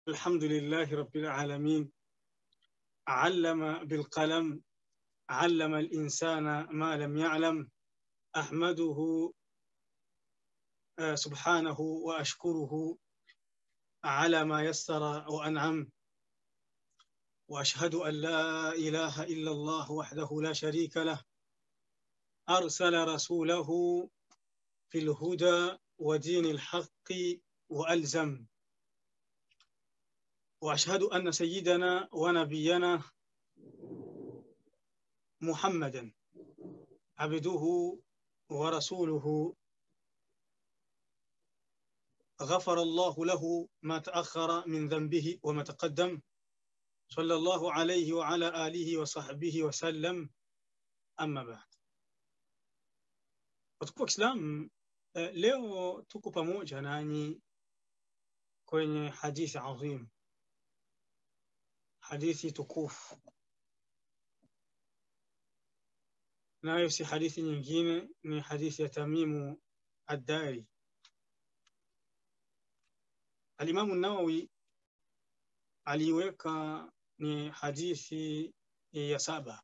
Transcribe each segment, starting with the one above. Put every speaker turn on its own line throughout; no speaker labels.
الحمد لله رب العالمين. علم بالقلم، علم الإنسان ما لم يعلم. أحمده سبحانه وأشكره على ما يسر وأنعم، وأشهد أن لا إله إلا الله وحده لا شريك له، أرسل رسوله في الهدى ودين الحق وألزم. وأشهد أن سيدنا ونبينا محمدا عبده ورسوله، غفر الله له ما تأخر من ذنبه وما تقدم، صلى الله عليه وعلى آله وصحبه وسلم. Amma baad, watukufu wa Islam, leo tuko pamoja nanyi kwenye hadithi adhim, hadithi tukufu, nayo si hadithi nyingine, ni hadithi ya Tamimu Ad-Dari. Al-Imamu Nawawi aliweka ni hadithi ya 7,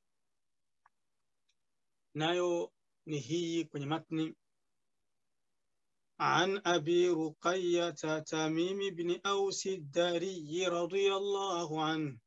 nayo ni hii kwenye matni: عن أبي رقية تميم بن أوس الداري رضي الله عنه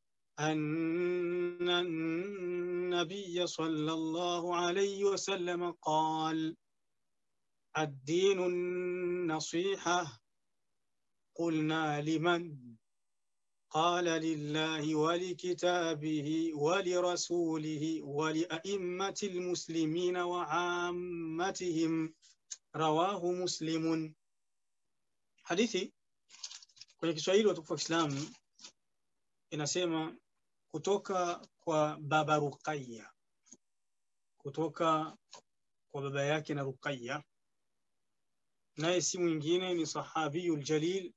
أن النبي صلى الله عليه وسلم قال: الدين النصيحة. قلنا: لمن؟ قال: لله ولكتابه ولرسوله ولأئمة المسلمين وعامتهم. Rawahu Muslimun. Hadithi kwenye Kiswahili watukufu wa Islam inasema kutoka kwa baba Ruqayya, kutoka kwa baba yake na Ruqayya, naye si mwingine ni sahabiyul jalil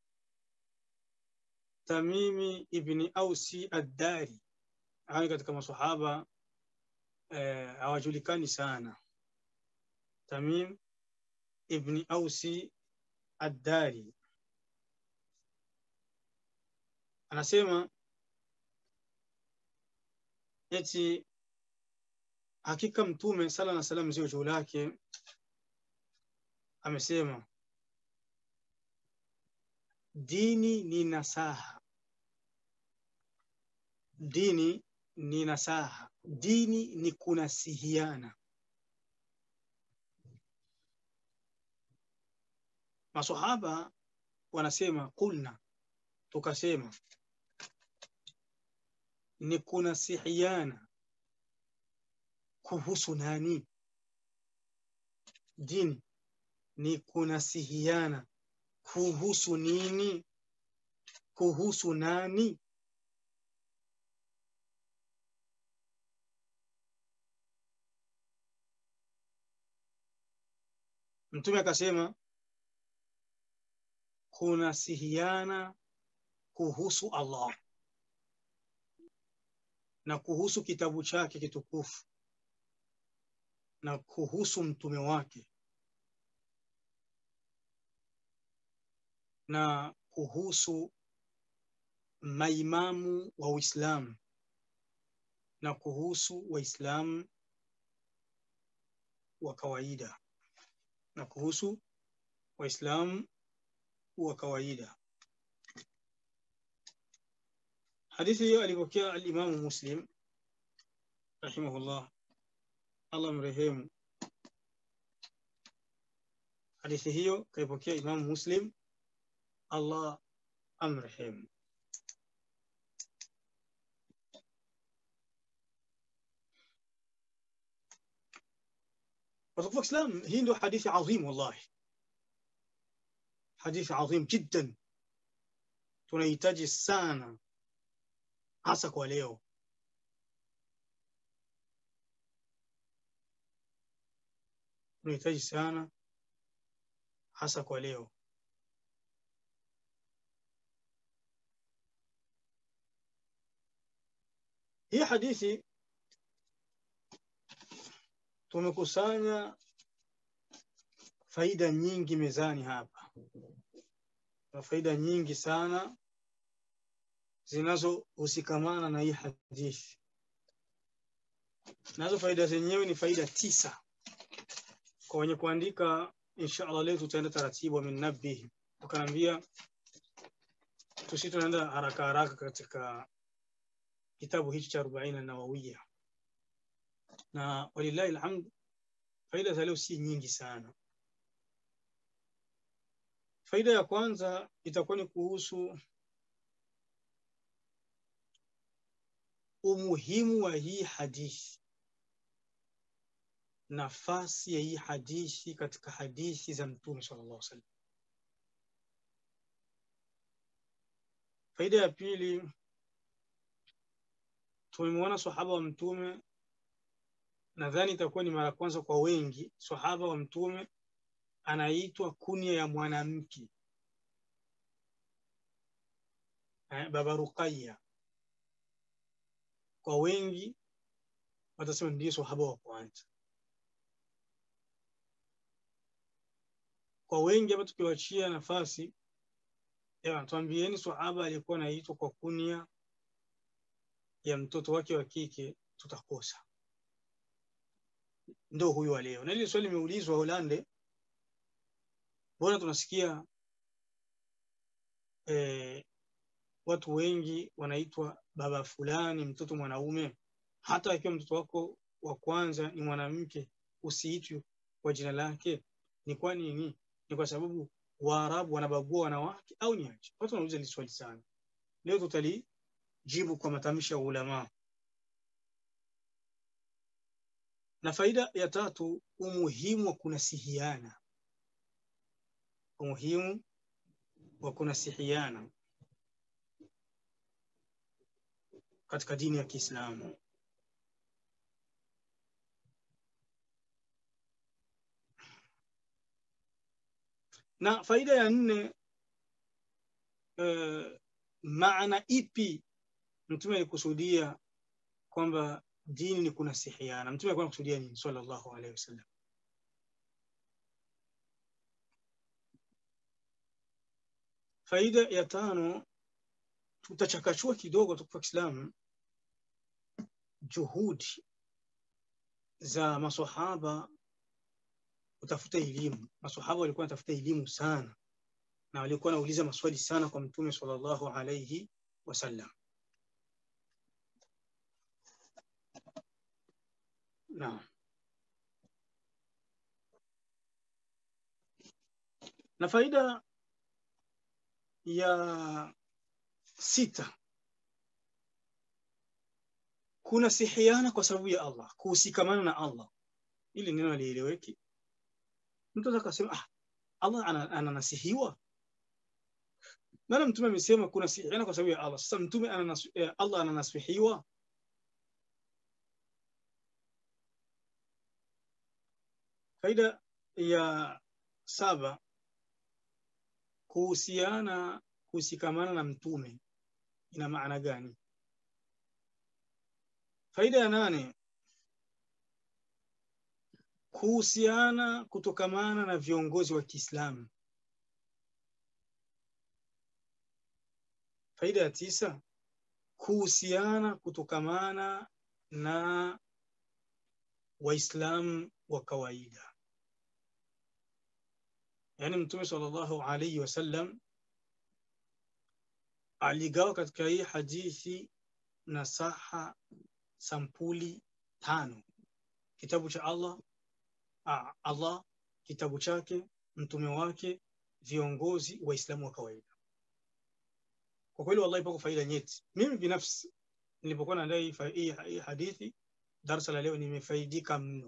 Tamimi ibn Ausi Ad-Dari. Hawa katika masahaba hawajulikani sana. Tamim ibn Ausi Ad-Dari anasema eti hakika Mtume sala na salam ziwe juu lake amesema, dini ni nasaha, dini ni nasaha, dini ni kunasihiana. Masahaba wanasema kulna, tukasema, ni kunasihiana kuhusu nani? Dini ni kunasihiana kuhusu nini? Kuhusu nani? Mtume akasema kunasihiana kuhusu Allah na kuhusu kitabu chake kitukufu na kuhusu mtume wake na kuhusu maimamu wa Uislamu na kuhusu Waislamu wa kawaida na kuhusu Waislamu wa kawaida. Hadithi hiyo alipokea al-Imamu Muslim rahimahullah, Allah mrehemu. Hadithi hiyo kaipokea Imamu Muslim, Allah amrehemu. وتقول الإسلام هي حديث عظيم، والله حديث عظيم جدا، tunahitaji sana hasa kwa leo. Tunahitaji sana hasa kwa leo. Hii hadithi tumekusanya faida nyingi mezani hapa, na faida nyingi sana zinazohusikamana na hii hadithi. Nazo faida zenyewe ni faida 9. Kwa wenye kuandika inshallah leo tutaenda taratibu min nabih. Tukanambia tunaenda haraka haraka katika kitabu hichi cha 40 Nawawiyya. Na walillahi alhamd faida za leo si nyingi sana. Faida ya kwanza itakuwa ni kuhusu umuhimu wa hii hadithi, nafasi ya hii hadithi katika hadithi za Mtume sallallahu alaihi wasallam. Faida ya pili, tumemwona sahaba wa Mtume, nadhani itakuwa ni mara kwanza kwa wengi, sahaba wa Mtume anaitwa kunia ya mwanamke, Baba Ruqayya. Kwa wengi watasema ndiye sahaba wa kwanza. Kwa wengi hapa tukiwaachia nafasi, tuambieni sahaba alikuwa anaitwa kwa kunia ya mtoto wake wa kike, tutakosa. Ndio huyu leo. Na ile swali limeulizwa Holande, mbona tunasikia watu wengi wanaitwa baba fulani mtoto mwanaume, hata akiwa mtoto wako wa kwanza ni mwanamke usiitwe kwa jina lake? Ni kwa nini? Ni kwa sababu Waarabu wanabagua wanawake au ni aje? Watu wanauliza hili swali sana. Leo tutalijibu kwa matamshi ya ulama. Na faida ya tatu, umuhimu wa kunasihiana. Umuhimu wa kunasihiana katika dini ya Kiislamu. Na faida ya 4, maana ipi Mtume alikusudia kwamba dini ni kunasihiana? Mtume alikuwa anakusudia nini sallallahu alaihi wasallam? Faida ya 5, tutachakachua kidogo kwa Kiislamu juhudi za maswahaba kutafuta elimu. Maswahaba walikuwa wanatafuta elimu sana na walikuwa wanauliza maswali sana kwa Mtume sallallahu alaihi wasallam. Na faida ya 6, kunasihiana kwa sababu ya Allah, kuhusikamana na Allah. Ili neno lieleweke. Mtu akasema Allah ananasihiwa. Maana Mtume amesema kunasihiana kwa sababu ya Allah. Sasa Mtume Allah ananasihiwa? Faida ya 7, kuhusikamana na Mtume ina maana gani? Faida ya 8, kuhusiana kutokamana na viongozi wa Kiislamu. Faida ya 9, kuhusiana kutokamana na Waislamu wa kawaida. Yani Mtume sallallahu alaihi wasallam aligawa katika hii hadithi nasaha sampuli 5: kitabu cha Allah, kitabu chake, mtume wake, viongozi, Waislamu wa kawaida. Kwa kweli wallahi pako faida nyeti. Mimi binafsi nilipokuwa naandaa hii hadithi darasa la leo nimefaidika mno.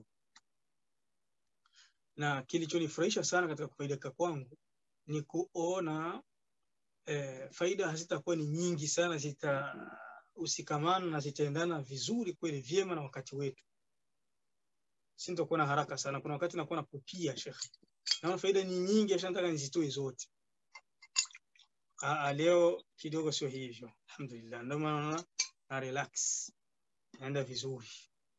Na kilichonifurahisha sana katika kufaidika kwangu ni kuona faida hazitakuwa ni nyingi sana, zitahusikamana na zitaendana vizuri kweli vyema na wakati wetu. Sintokuwa na haraka sana. Kuna wakati nakuwa napupia shekhi, naona faida ni nyingi, acha nataka nizitoe zote. Leo kidogo sio hivyo, alhamdulillah. Ndio maana na relax, naenda vizuri.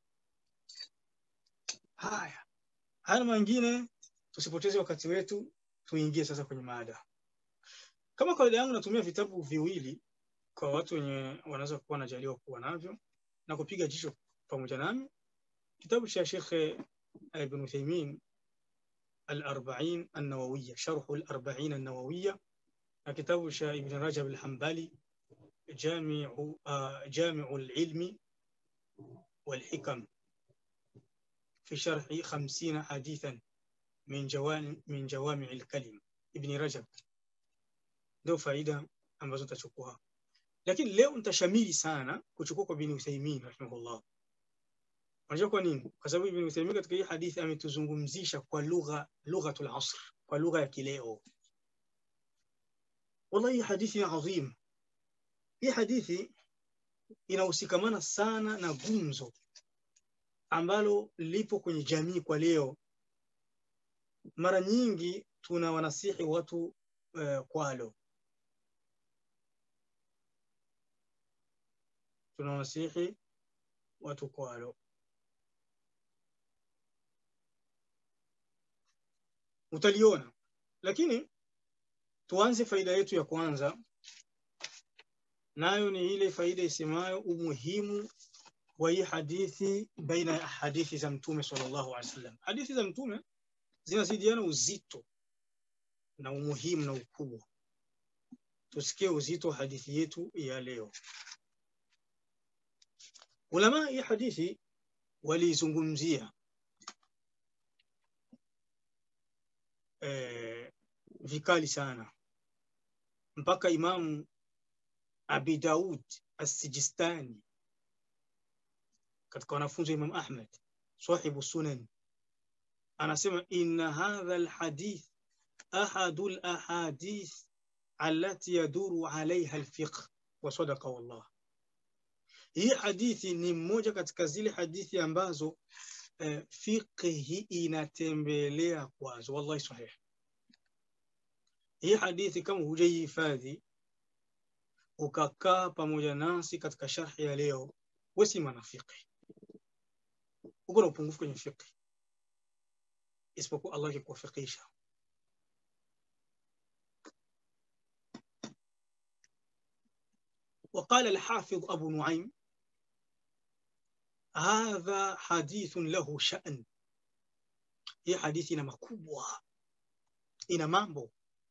Haya mengine tusipoteze wakati wetu, tuingie sasa kwenye mada. Kama kawaida yangu natumia vitabu viwili kwa watu wenye wanaweza kuwa wanajaliwa kuwa navyo na kupiga jicho pamoja nami kitabu cha Sheikh Ibn Uthaymeen al-40 an-Nawawiyya, sharh al-40 an-Nawawiyya, na kitabu cha Ibn Rajab al-Hanbali جامع العلم والحكم في شرح 50 حديثا من جوامع الكلم ابن رجب. ndio faida ambazo tutachukua, lakini leo nitashamili sana kuchukua kwa Ibn Uthaymeen rahimahullah. Unajua kwa nini? Kwa sababu Ibn Uthaymeen katika hii hadithi ametuzungumzisha kwa lughatul asr, kwa lugha ya kileo. Wallahi hadithi adhim. Hii hadithi inahusikamana sana na gumzo ambalo lipo kwenye jamii kwa leo. Mara nyingi tuna wanasihi watu kwalo. Tunawasihi watu kwalo. Utaliona. Lakini tuanze faida yetu ya kwanza, nayo ni ile faida isemayo umuhimu wa hii hadithi baina ya hadithi za Mtume sallallahu alaihi wasallam. Hadithi za Mtume zinazidiana uzito na umuhimu na ukubwa. Tusikie uzito wa hadithi yetu ya leo. Ulama hii hadithi walizungumzia vikali sana, mpaka Imamu Abi Daud As-Sijistani katika wanafunzi wa Imam Ahmad sahibu sunan anasema inna hadha alhadith ahadu alahadith allati yaduru alaiha alfiqh wa sadaqa wallah. Hii hadithi ni mmoja katika zile hadithi ambazo fiqhi inatembelea kwazo. Wallahi sahih. Hii hadithi kama hujahifadhi ukakaa pamoja nasi katika sharhi ya leo, wewe si mwanafiki, uko na upungufu kwenye fiqh, isipokuwa Allah akikuwafikisha. وقال الحافظ أبو نعيم هذا حديث له شأن. هي حديث ina makubwa, ina mambo.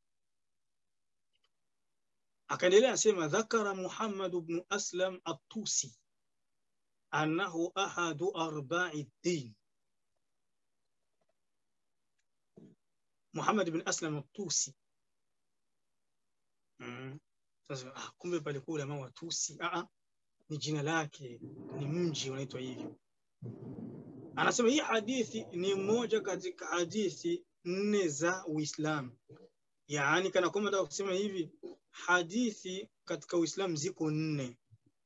Akaendelea asema ذكر محمد بن أسلم الطوسي أنه أحد أرباع الدين. محمد بن أسلم الطوسي. Sasa kumbe palikuwa ulama wa Tusi. Ni jina lake, ni mji unaitwa hivyo. Anasema hii hadithi ni moja katika hadithi 4 za Uislamu. Yaani kana kwamba nataka kusema hivi, hadithi katika Uislamu ziko 4.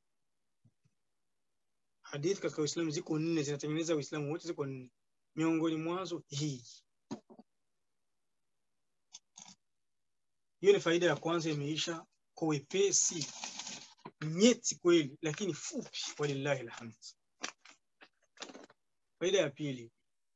Hadithi katika Uislamu ziko 4, zinatengeneza Uislamu wote, ziko 4. Miongoni mwazo hii. Hiyo ni faida ya kwanza, imeisha kwa wepesi, nyeti kweli, lakini fupi, walillahi alhamd. Faida ya pili,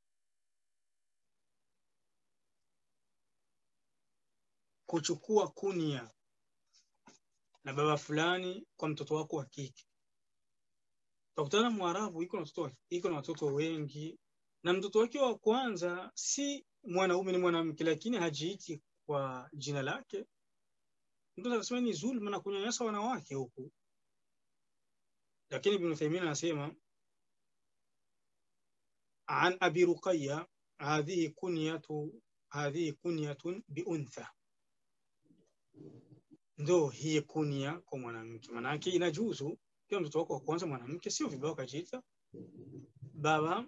kuchukua kunia na baba fulani kwa mtoto wako wa kike. Utakutana Mwarabu iko na watoto wengi, na mtoto wake wa kwanza si mwanaume, ni mwanamke, lakini hajiiti kwa jina lake. Mtu anasema ni zulma na kunyanyasa wanawake huku. Lakini Ibn Uthaymeen anasema an Abi Ruqayya hadhihi kunyatun biuntha. Ndo hii kunya kwa mwanamke, manake inajuzu kwa mtoto wako wa kwanza mwanamke, sio vibaya kajiita baba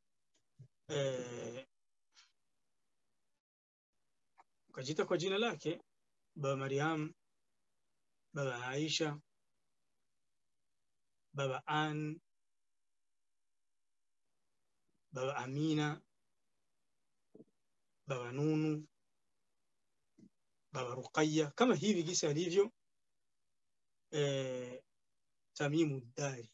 kajiita kwa jina lake, baba Maryam, baba Aisha, baba An, baba Amina, baba Nunu, baba Ruqayya, kama hivi gisa alivyo Tamimu Dari.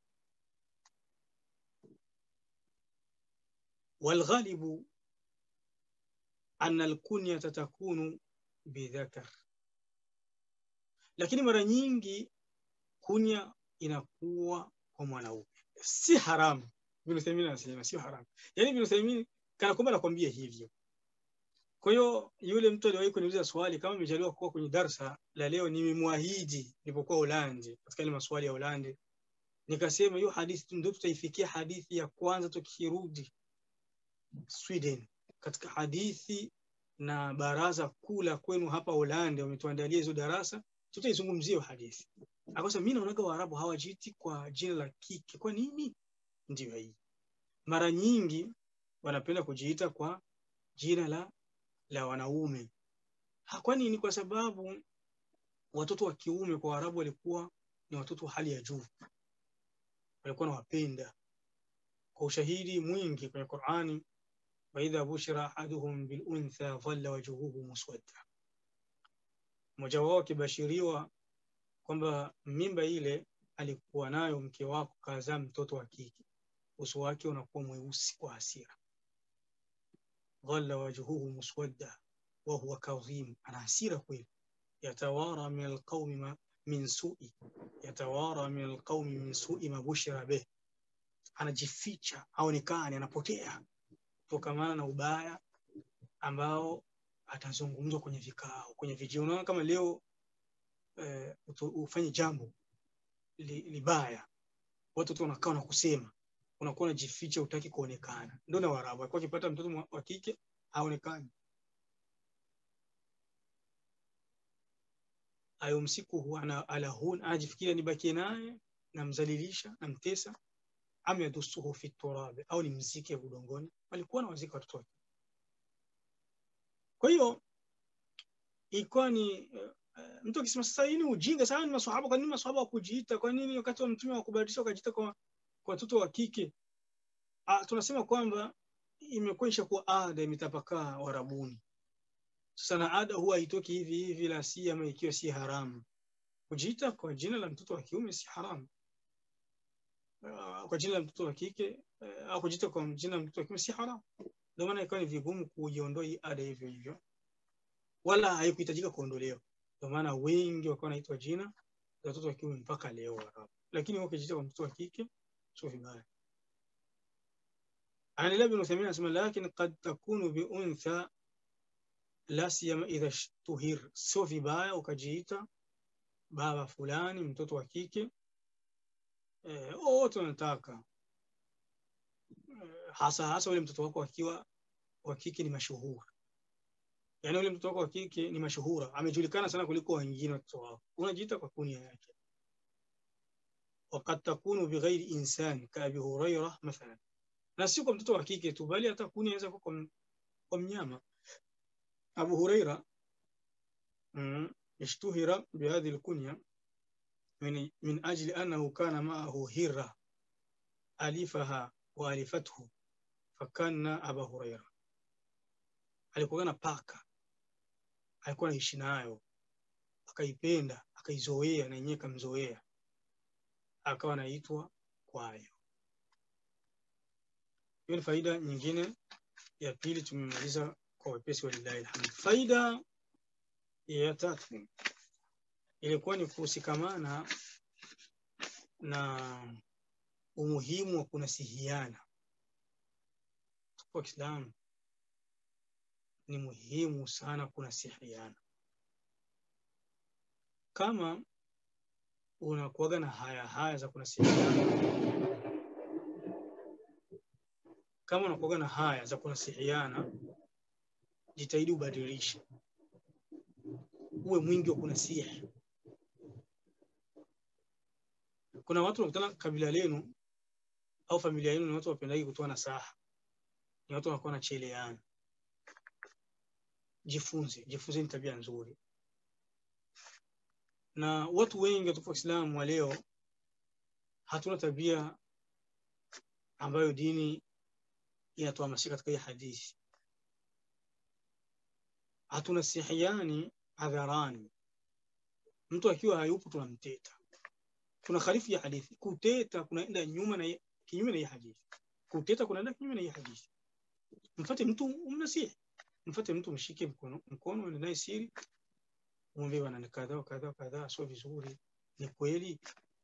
والغالب أن الكنية تكون بذكر. Lakini mara nyingi kunya inakuwa kwa mwanaume. Si haramu. Ibn Uthaymeen anasema sio haramu. Yaani Ibn Uthaymeen kana kwamba anakuambia hivyo. Kwa hiyo yule mtu aliwahi kuniuliza swali, kama nimejaliwa kuwa kwenye darasa la leo, nimemwahidi nilipokuwa Holandi katika ile maswali ya Holandi, nikasema hiyo hadithi ndio tutaifikia hadithi ya kwanza tukirudi Sweden, katika hadithi na baraza kuu la kwenu hapa Holandi wametuandalia hizo darasa, tutaizungumzia hadithi. Akasema mimi naonaga Waarabu hawajiiti kwa jina la kike. Kwa nini? Ndio hii. Mara nyingi wanapenda kujiita kwa jina la wanaume. Kwa nini? Kwa sababu watoto wa kiume kwa Waarabu walikuwa ni watoto wa hali ya juu. Walikuwa wanawapenda. Kwa ushahidi mwingi kwenye Qur'ani, wa idha bushira ahaduhum bil untha dhalla wajhuhu muswadda. Mmoja wao akibashiriwa kwamba mimba ile alikuwa nayo mke wako kazaa mtoto wa kike, uso wake unakuwa mweusi kwa hasira. Dhalla wajhuhu muswadda wa huwa kadhim, ana hasira kweli. Yatawara min alqawmi min su'i, yatawara min alqawmi min su'i ma bushira bih, anajificha, haonekani, anapotea kutokana na ubaya ambao atazungumzwa kwenye vikao, kwenye vijio. Unaona kama leo ufanye jambo libaya, watu tu wanakaa na kusema, unakuwa unajificha, hutaki kuonekana. Ndio na Waarabu kwa kipata mtoto wa kike haonekani, ayumsiku ala hun, anajifikiria nibakie naye, namzalilisha, namtesa, am yadusuhu fi turab, au ni mziki udongoni. Walikuwa na wazika watoto wake. Kwa hiyo ilikuwa ni mtu akisema sasa hii ni ujinga sana, ni maswahaba. Kwa nini maswahaba wakujiita? Kwa nini wakati wa mtume wakubadilisha wakajiita kwa watoto wa kike? Tunasema kwamba imekuwa ishakuwa ada, imetapakaa Warabuni. Sasa na ada huwa haitoki hivi hivi, la si ama ikiwa si haramu. Kujiita kwa jina la mtoto wa kiume si haramu. Kwa jina la mtoto wa kike au kujiita kwa jina la mtoto wa kiume si haramu. Ndio maana ikawa ni vigumu kujiondoa hii ada hivyo hivyo, wala haikuhitajika kuondolewa. Ndio maana wengi wakawa wanaitwa jina la watoto wa kiume mpaka leo Waarabu. Lakini wakijiita kwa mtoto wa kike sio vibaya. Anaendelea Ibn Uthaymeen anasema, lakini qad takunu bi untha la siyama idha shtuhir, sio vibaya ukajiita baba fulani mtoto wa kike. Wote wanataka hasa ule mtoto wako akiwa wa kike ni mashuhuri. Yaani ule mtoto wako wa kike ni mashuhura, amejulikana sana kuliko wengine watoto wao, unajiita kwa kunia yake. Waqad takunu bighairi insan ka Abi Hurairah mathalan, na sio kwa mtoto wa kike tu, bali hata kunia inaweza kuwa kwa mnyama. Abu Hurairah اشتهر بهذه الكنية من أجل أنه كان معه هرة ألفها وألفته فكان أبا هريرة. alikuwa na paka, alikuwa anaishi nayo, akaipenda, akaizoea, na yenyewe kamzoea, akawa anaitwa kwayo. Hiyo ni faida nyingine ya pili, tumemaliza kwa wepesi, walillahi alhamd. Faida ya tatu ilikuwa ni kusikamana na umuhimu wa kunasihiana. Kwa Kiislamu ni muhimu sana kunasihiana. Kama unakuwaga na haya za kunasihiana, jitahidi ubadilishe, uwe mwingi wa kunasihi. Kuna watu wanakutana kabila lenu au familia yenu, ni watu wapendagi kutoa nasaha, ni watu wanakuwa wanacheleana. Jifunze ni tabia nzuri. Na watu wengi wa Uislamu wa leo hatuna tabia ambayo dini inatuhamasisha katika hii hadithi. Hatuna sihiani hadharani. Mtu akiwa hayupo tunamteta. Kuna khalifu ya hadithi. Kuteta kunaenda nyuma na kinyume na hii hadithi. Kuteta kunaenda kinyume na hii hadithi. Mfuate mtu umnasihi. Mfuate mtu mshike mkono naye siri. Mwambie bwana, kadha kadha kadha sio vizuri. Ni kweli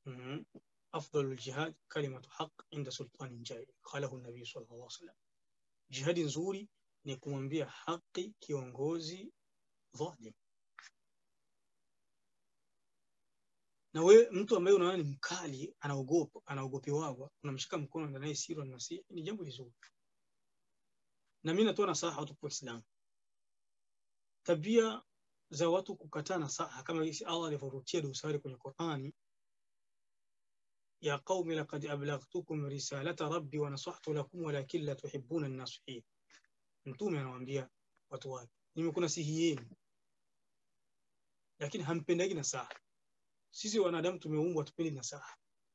أفضل الجهاد كلمة حق عند سلطان جائر قاله النبي صلى الله عليه وسلم. Jihadi nzuri ni kumwambia haki kiongozi dhalim. Na wewe mtu ambaye unaona ni mkali, anaogopewa, unamshika mkono na naye siri na nasiha, ni jambo lizuri. Na mimi natoa nasaha watu kwa Uislamu. Tabia za watu kukataa nasaha kama jinsi Allah alivyorutia dosari kwenye Qur'ani, ya qaumi laqad ablaghtukum risalata rabbi wa nasahtu lakum walakin la tuhibbuna an-nasihin. Mtume anawaambia watu wake, nimekunasihieni lakini hampendagi nasaha. Sisi wanadamu tumeumbwa tupendi nasaha.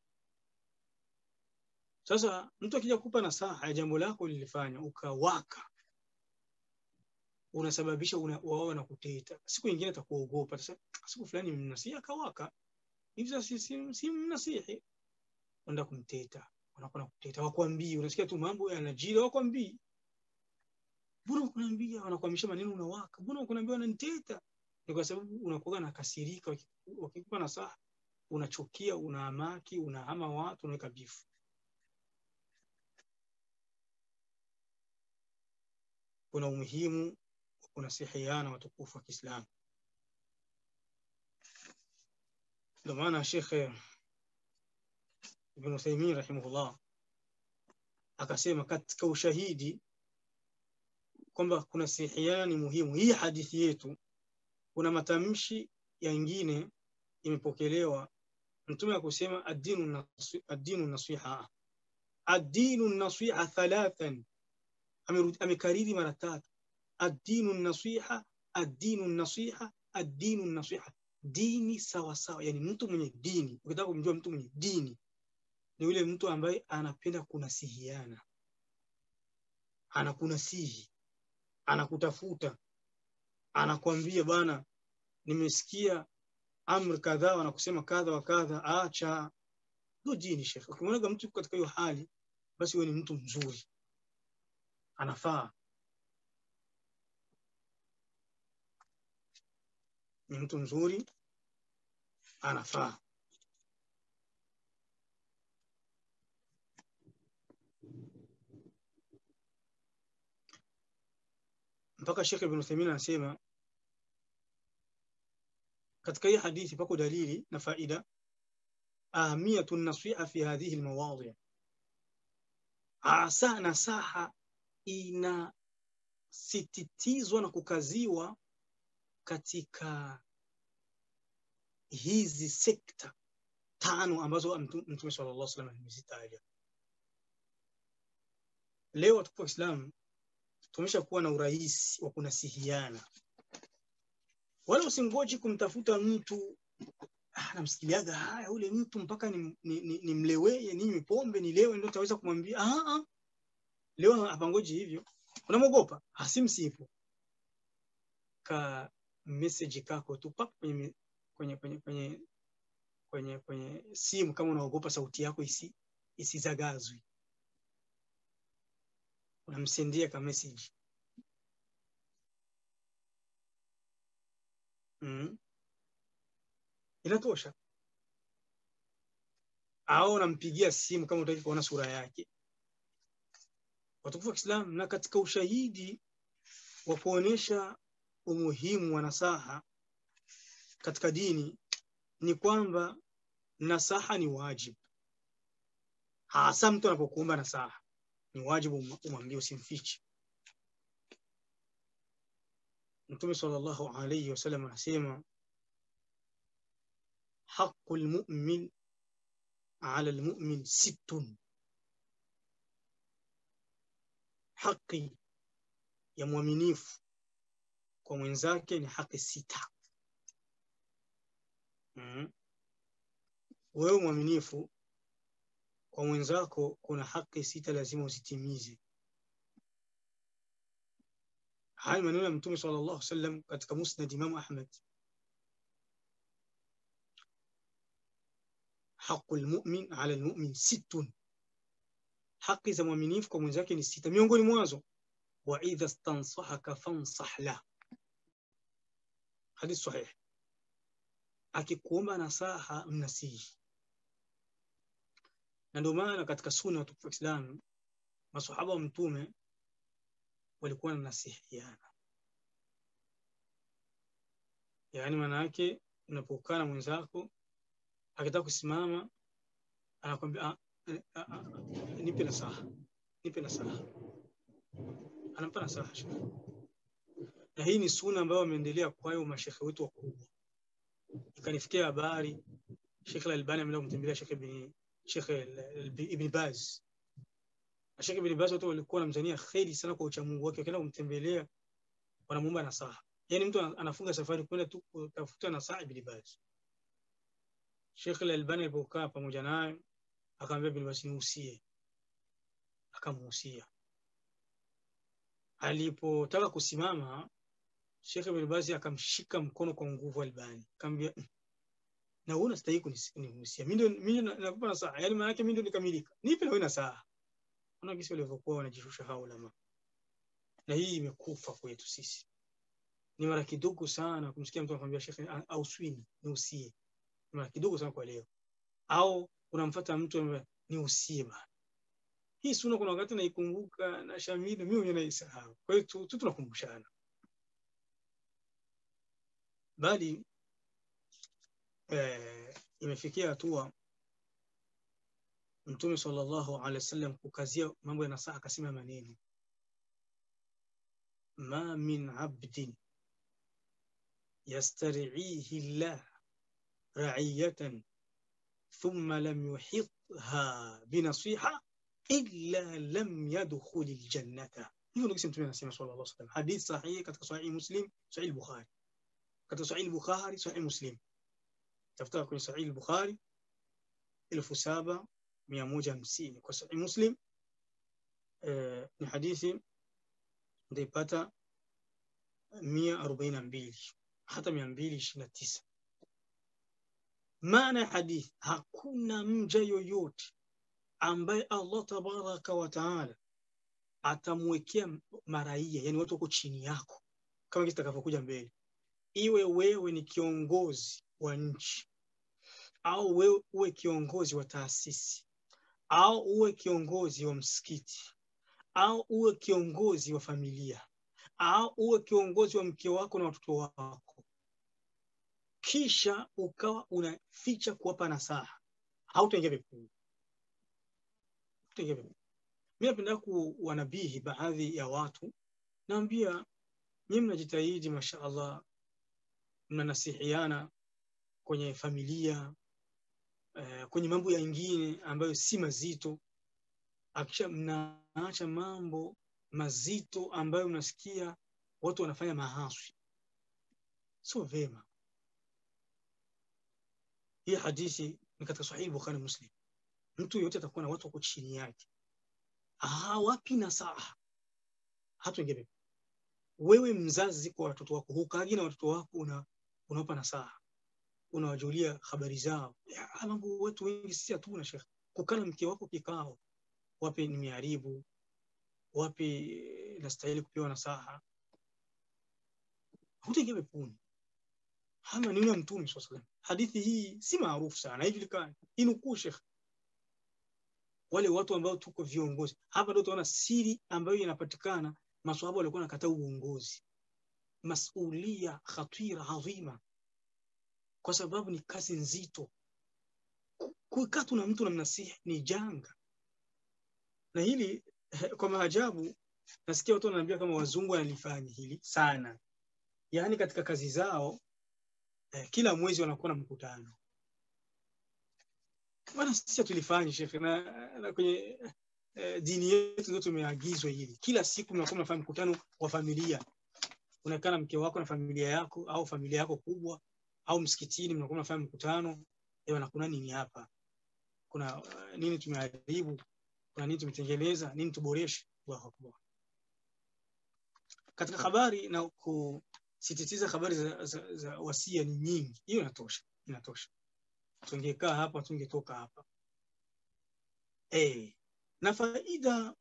Sasa mtu akija kukupa nasaha ya jambo lako lilifanya ukawaka, unasababisha wao na kuteta. Siku nyingine atakuogopa. Sasa siku fulani mnasihi akawaka. Hivi sasa si mnasihi. Unaenda kumteta. Unakuwa kuteta. Wakwambii, unasikia tu mambo yanajiri, wakwambii. Mbona unakuambia, wanakuhamisha maneno unawaka. Mbona unakuambia wananiteta? Ni kwa sababu unakuwa na kasirika. Wakikupa nasaha unachukia, unahamaki, unahama watu, unaweka bifu. Kuna umuhimu wa kunasihiana watukufu wa Kiislamu. Ndio maana Sheikh Ibn Uthaymeen rahimahullah akasema katika ushahidi kwamba kunasihiana ni muhimu. Hii hadithi yetu kuna matamshi yengine imepokelewa. Mtume akusema ad-dinu nasiha. Ad-dinu nasiha thalathan. Amekariri mara 3. Ad-dinu nasiha, ad-dinu nasiha, ad-dinu nasiha. Dini sawa sawa, yani mtu mwenye dini. Ukitaka kumjua mtu mwenye dini ni yule mtu ambaye anapenda kunasihiana. Anakunasihi, anakutafuta, anakuambia bana, nimesikia amri kadhaa wanakusema kadha wa kadha, acha. Ndio dini Sheikh. Ukimwona mtu katika hiyo hali, basi wewe ni mtu mzuri, anafaa, ni mtu mzuri, anafaa. Mpaka Sheikh Ibn Uthaymeen anasema katika hii hadithi pako dalili na faida, ahamiyatu nasiha fi hadhihi almawadhi'. Asa nasaha inasititizwa na kukaziwa katika hizi sekta 5 ambazo Mtume sallallahu alaihi wasallam amezitaja. Leo watu wa Islam tumeshakuwa na urahisi wa kunasihiana. Wala usingoji kumtafuta mtu namsikiliaga haya ule mtu mpaka nimleweye nini pombe nilewe ndio utaweza kumwambia leo hapangoji hivyo. Unamwogopa? Hasimsipo. Ka message kako tu pap kwenye simu, kama unaogopa sauti yako isizagazwe. Unamsendia ka message. Inatosha. Au unampigia simu kama unataka kuona sura yake. Watukufu wa Islam, na katika ushahidi wa kuonesha umuhimu wa nasaha katika dini ni kwamba nasaha ni wajibu. Hasa mtu anapokuomba nasaha ni wajibu umwambie, usimfiche. Mtume sallallahu alayhi wasallam anasema haqqul mu'min 'ala al-mu'min 6. Haki ya muaminifu kwa mwenzake ni haki 6. Wewe muaminifu kwa mwenzako kuna haki 6 lazima usitimize. Haya maneno ya Mtume sallallahu alaihi wasallam katika Musnad Imam Ahmad. Haqqul mu'min 'ala al-mu'min 6. Haki za muaminifu kwa mwenzake ni 6. Miongoni mwazo wa idha stansahaka fansah la. Hadith sahih. Akikuomba nasaha mnasihi. Na ndio maana katika sunna ya Uislamu maswahaba wa mtume walikuwa wanasihiana. Yaani maana yake unapokaa na mwenzako akitaka kusimama anakuambia nipe nasaha, nipe nasaha, anampa nasaha. Na hii ni sunna ambayo wameendelea kwayo mashekhe wetu wakubwa. Ikanifikia habari Sheikh Al-Albani ameenda kumtembelea Sheikh Ibn Baz. Sheikh Ibn Baz watu walikuwa wanamzania kheri sana kwa uchamungu wake, wakaenda kumtembelea wanamuomba nasaha. Yaani mtu anafunga safari kwenda tu kutafuta nasaha Ibn Baz. Sheikh Al-Albani alipokaa pamoja naye akamwambia Ibn Baz niusie. Akamuhusia. Alipotaka kusimama Sheikh Ibn Baz akamshika mkono kwa nguvu Albani. Akamwambia na wewe unastahili kunihusia. Mimi nakupa nasaha. Yaani maana yake mimi ndio nikamilika. Nipe na wewe nasaha. Kuna kisi walivyokuwa wanajishusha hao ulama. Na hii imekufa kwetu sisi. Ni mara kidogo sana kumsikia mtu anakuambia Sheikh au swini nihusie. Ni mara kidogo sana kwa leo. Au unamfuata mtu nihusie bana. Hii sunna kuna wakati naikumbuka na shamili mimi mwenyewe naisahau. Kwa hiyo tu tunakumbushana. Bali imefikia hatua Mtume sallallahu alaihi wasallam kukazia mambo ya nasaha, akasema maneno ma min abdin yastari'ihi Allah ra'iyatan thumma lam yuhitha binasiha illa lam yadkhul aljannata. Hivyo ndio Mtume anasema sallallahu alaihi wasallam, hadith sahihi katika sahih Muslim, sahih Bukhari, katika sahih Bukhari, sahih Muslim. Tafuta kwenye sahih Bukhari 7150, kwa sahih Muslim ni hadithi ndaipata 142 hata 229. Maana hadith, hakuna mja yoyote ambaye Allah tabaraka wa taala atamwekea maraia, yani watu wako chini yako, kama kitakavyokuja mbele, iwe wewe ni kiongozi wa nchi, au wewe uwe kiongozi wa taasisi, au uwe kiongozi wa msikiti, au uwe kiongozi wa familia, au uwe kiongozi wa mke wako na watoto wako, kisha ukawa unaficha kuwapa nasaha, hautaingia peponi. Mimi napenda kuwanabihi baadhi ya watu, naambia nyinyi mnajitahidi mashaallah, mnanasihiana kwenye familia, kwenye mambo mengine ambayo si mazito, akisha mnaacha mambo mazito ambayo mnasikia watu wanafanya mahaswi, sio vema. Hii hadithi ni katika sahih Bukhari Muslim. Mtu yote atakuwa na watu wako chini yake, wapi nasaha, hatuingie. Wewe mzazi kwa watoto wako, hukagi na watoto wako unawapa nasaha, unawajulia habari zao. Mambo watu wengi sisi hatuna Sheikh. Kukana mke wako kikao, wapi nimeharibu, wapi nastahili kupewa nasaha, hutaingia peponi. Hama ni Mtume sallallahu alaihi wasallam. Hadithi hii si maarufu sana, haijulikani. Inukuu Sheikh. Wale watu ambao tuko viongozi hapa ndio tunaona siri ambayo inapatikana. Maswahaba walikuwa wanakataa uongozi, masulia khatira adhima, kwa sababu ni kazi nzito. Kukaa tu na mtu na mnasihi ni janga. Na hili kwa maajabu nasikia watu wananiambia kama wazungu wanalifanya hili sana. Yaani katika kazi zao kila mwezi wanakuwa na mkutano. Bwana sisi tulifanya Sheikh, na kwenye dini yetu ndio tumeagizwa hili. Kila siku mnakuwa mnafanya mkutano wa familia. Unakaa na mke wako na familia yako, au familia yako kubwa, au msikitini mnakuwa mnafanya mkutano. Na kuna nini hapa? Kuna nini tumeharibu? Kuna nini tumetengeneza? Nini tuboreshe? Allahu Akbar. Katika habari na kusisitiza habari za wasia ni nyingi. Hiyo inatosha. Inatosha. Tungekaa hapa, tungetoka hapa. Na faida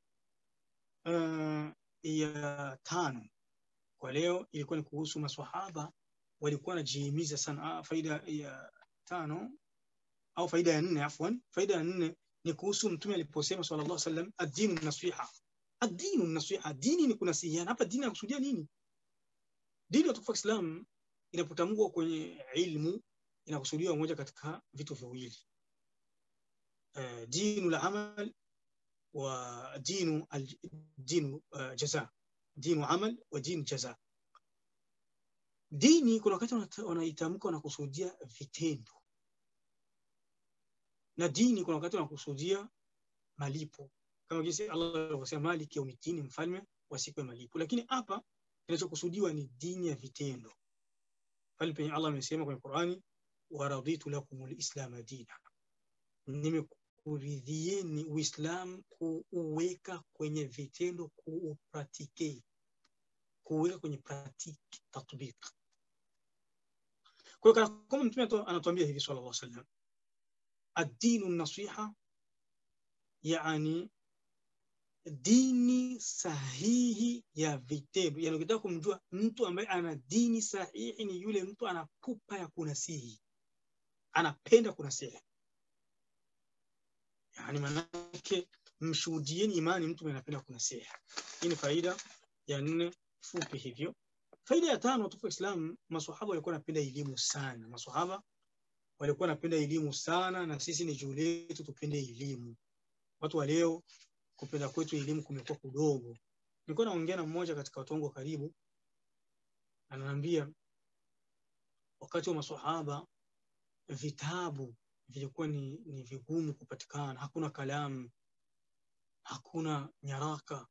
ya 5 kwa leo ilikuwa ni kuhusu maswahaba walikuwa wanajihimiza sana. Faida ya 5 au faida ya 4, afwan, faida ya 4 ni kuhusu mtume aliposema sallallahu alaihi wasallam, ad-dinu nasiha. Ad-dinu nasiha, dini ni kunasihiana. Hapa dini inakusudia nini? Dini ya tukufu Islam inapotamkwa kwenye ilmu inakusudiwa moja katika vitu viwili, dinu la amal wa dinu jaza. Dinu amal wa dinu jaza. Dini kuna wakati wanaitamka wanakusudia vitendo, na dini kuna wakati wanakusudia malipo, kama jinsi Allah alivyosema maliki yaumiddin, mfalme wa siku ya malipo. Lakini hapa kinachokusudiwa ni dini ya vitendo. Pale penye Allah amesema kwenye Qur'ani, wa raditu lakumul islam dina, nimekuridhieni Uislamu kuuweka kwenye vitendo, kuupratike, kuuweka kwenye pratique, tatbiq. Kwa hiyo kama mtume anatuambia hivi sallallahu alaihi wasallam, ad-dinu nasiha, yani dini sahihi ya vitendo. Yani ukitaka kumjua mtu ambaye ana dini sahihi ni yule mtu ana pupa ya kunasihi, anapenda kunasihi. Yani manake mshuhudieni imani mtu anapenda kunasihi. Hii ni faida ya 4 fupi hivyo. Faida ya 5, tufu Islam, maswahaba walikuwa wanapenda elimu sana. Maswahaba walikuwa wanapenda elimu sana, na sisi ni juu letu tupende elimu. Watu wa leo kupenda kwetu elimu kumekuwa kudogo. Nilikuwa naongea na mmoja katika watu wangu wa karibu, ananiambia wakati wa maswahaba vitabu vilikuwa ni vigumu kupatikana, hakuna kalamu, hakuna nyaraka.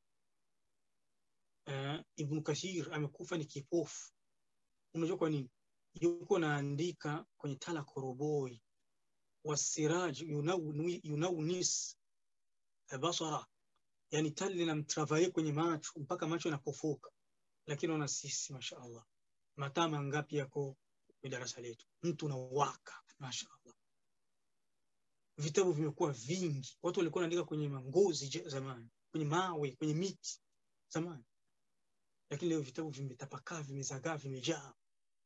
Ibn Kathir amekufa ni kipofu. Unajua kwa nini? Yuko naandika kwenye Tala Koroboi, wasiraj yunawnis basara, yani tali linamtravaye kwenye macho mpaka macho yanapofuka. Lakini ona sisi mashaallah, mataa mangapi yako kwenye darasa letu, mtu unawaka mashaallah. Vitabu vimekuwa vingi, watu walikuwa wanaandika kwenye mangozi zamani, kwenye mawe, kwenye miti zamani. Lakini leo vitabu vimetapakaa, vimezagaa, vimejaa.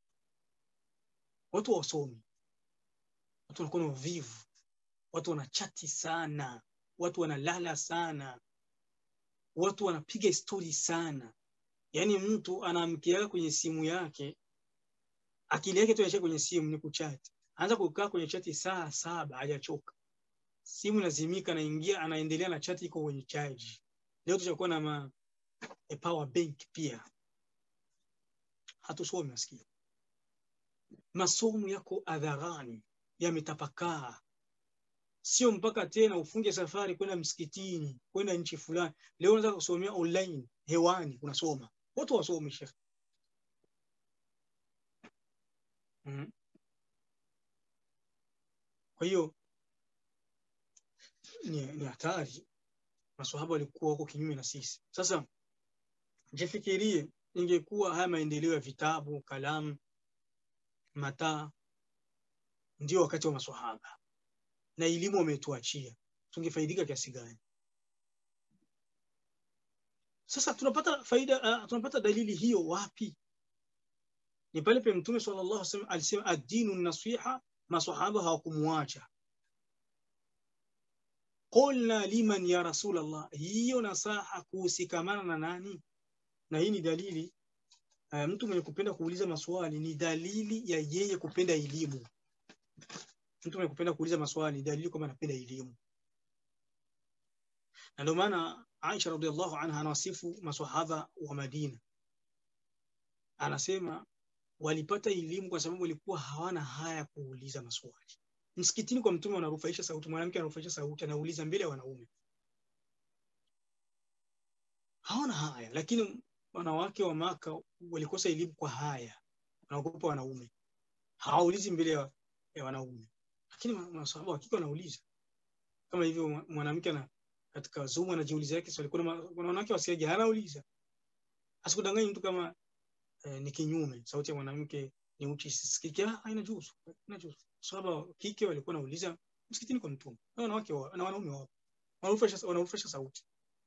Watu wasomi, watu wanakuwa na uvivu, watu wanachati sana, watu wanalala sana, watu wanapiga story sana. Yani mtu anaamkia kwenye simu yake, akili yake tu inashika kwenye simu, ni kuchati. Anaanza kukaa kwenye chati saa 7 hajachoka. Simu lazimika, anaingia anaendelea na chati, iko kwenye charge. Leo tutakuwa na power bank pia. Hatusomi maskini. Masomo yako adharani, yametapakaa. Sio mpaka tena ufunge safari kwenda msikitini, kwenda nchi fulani. Leo unaweza kusomea online, hewani unasoma. Watu wasome shekhi. Kwa hiyo ni hatari. Maswahaba walikuwa wako kinyume na sisi. Sasa jifikirie, ingekuwa haya maendeleo ya vitabu, kalamu, mataa ndio wakati wa maswahaba, na elimu wametuachia, tungefaidika kiasi gani? Sasa tunapata faida, tunapata dalili hiyo wapi? Ni pale pe Mtume sallallahu alaihi wasallam alisema ad-dinu nasiha, maswahaba hawakumuacha. Qulna liman ya Rasulullah, hiyo nasaha kuhusikamana na nani? Na hii ni dalili, mtu mwenye kupenda kuuliza maswali ni dalili ya yeye kupenda elimu. Mtu mwenye kupenda kuuliza maswali ni dalili kwamba anapenda elimu. Na ndio maana Aisha radhiallahu anha anawasifu maswahaba wa Madina, anasema walipata elimu kwa sababu walikuwa hawana haya kuuliza maswali. Msikitini kwa Mtume wanarufaisha sauti, mwanamke anarufaisha sauti, anauliza mbele ya wanaume, hawana haya. Lakini wanawake wa Maka walikosa elimu kwa haya, wanaogopa wanaume, hawaulizi mbele ya wanaume. Lakini maswahaba hakika wanauliza. Kama hivyo mwanamke na katika Zumu anajiuliza yake swali, kuna wanawake wasiaje anauliza. Asikudanganye mtu kama ni kinyume, sauti ya mwanamke ni uchi sisikike, haina juzu. Sahaba kike walikuwa wanauliza msikitini kwa Mtume, na wanawake na wanaume wao wanarufisha sauti.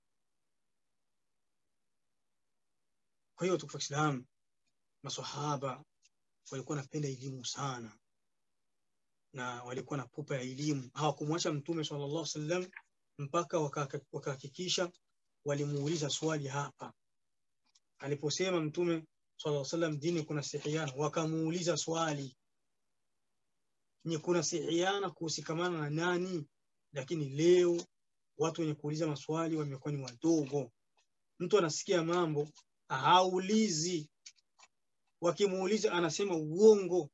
Kwa hiyo tukufu Islam, maswahaba walikuwa wanapenda elimu sana. na walikuwa na pupa ya elimu. Hawakumwacha Mtume sallallahu alaihi wasallam mpaka wakahakikisha walimuuliza swali hapa. Aliposema Mtume sallallahu alaihi wasallam dini kuna sihiana, wakamuuliza swali, ni kuna sihiana kuhusikamana na nani? Lakini leo watu wenye kuuliza maswali wamekuwa ni wadogo. Mtu anasikia mambo haulizi, wakimuuliza anasema uongo.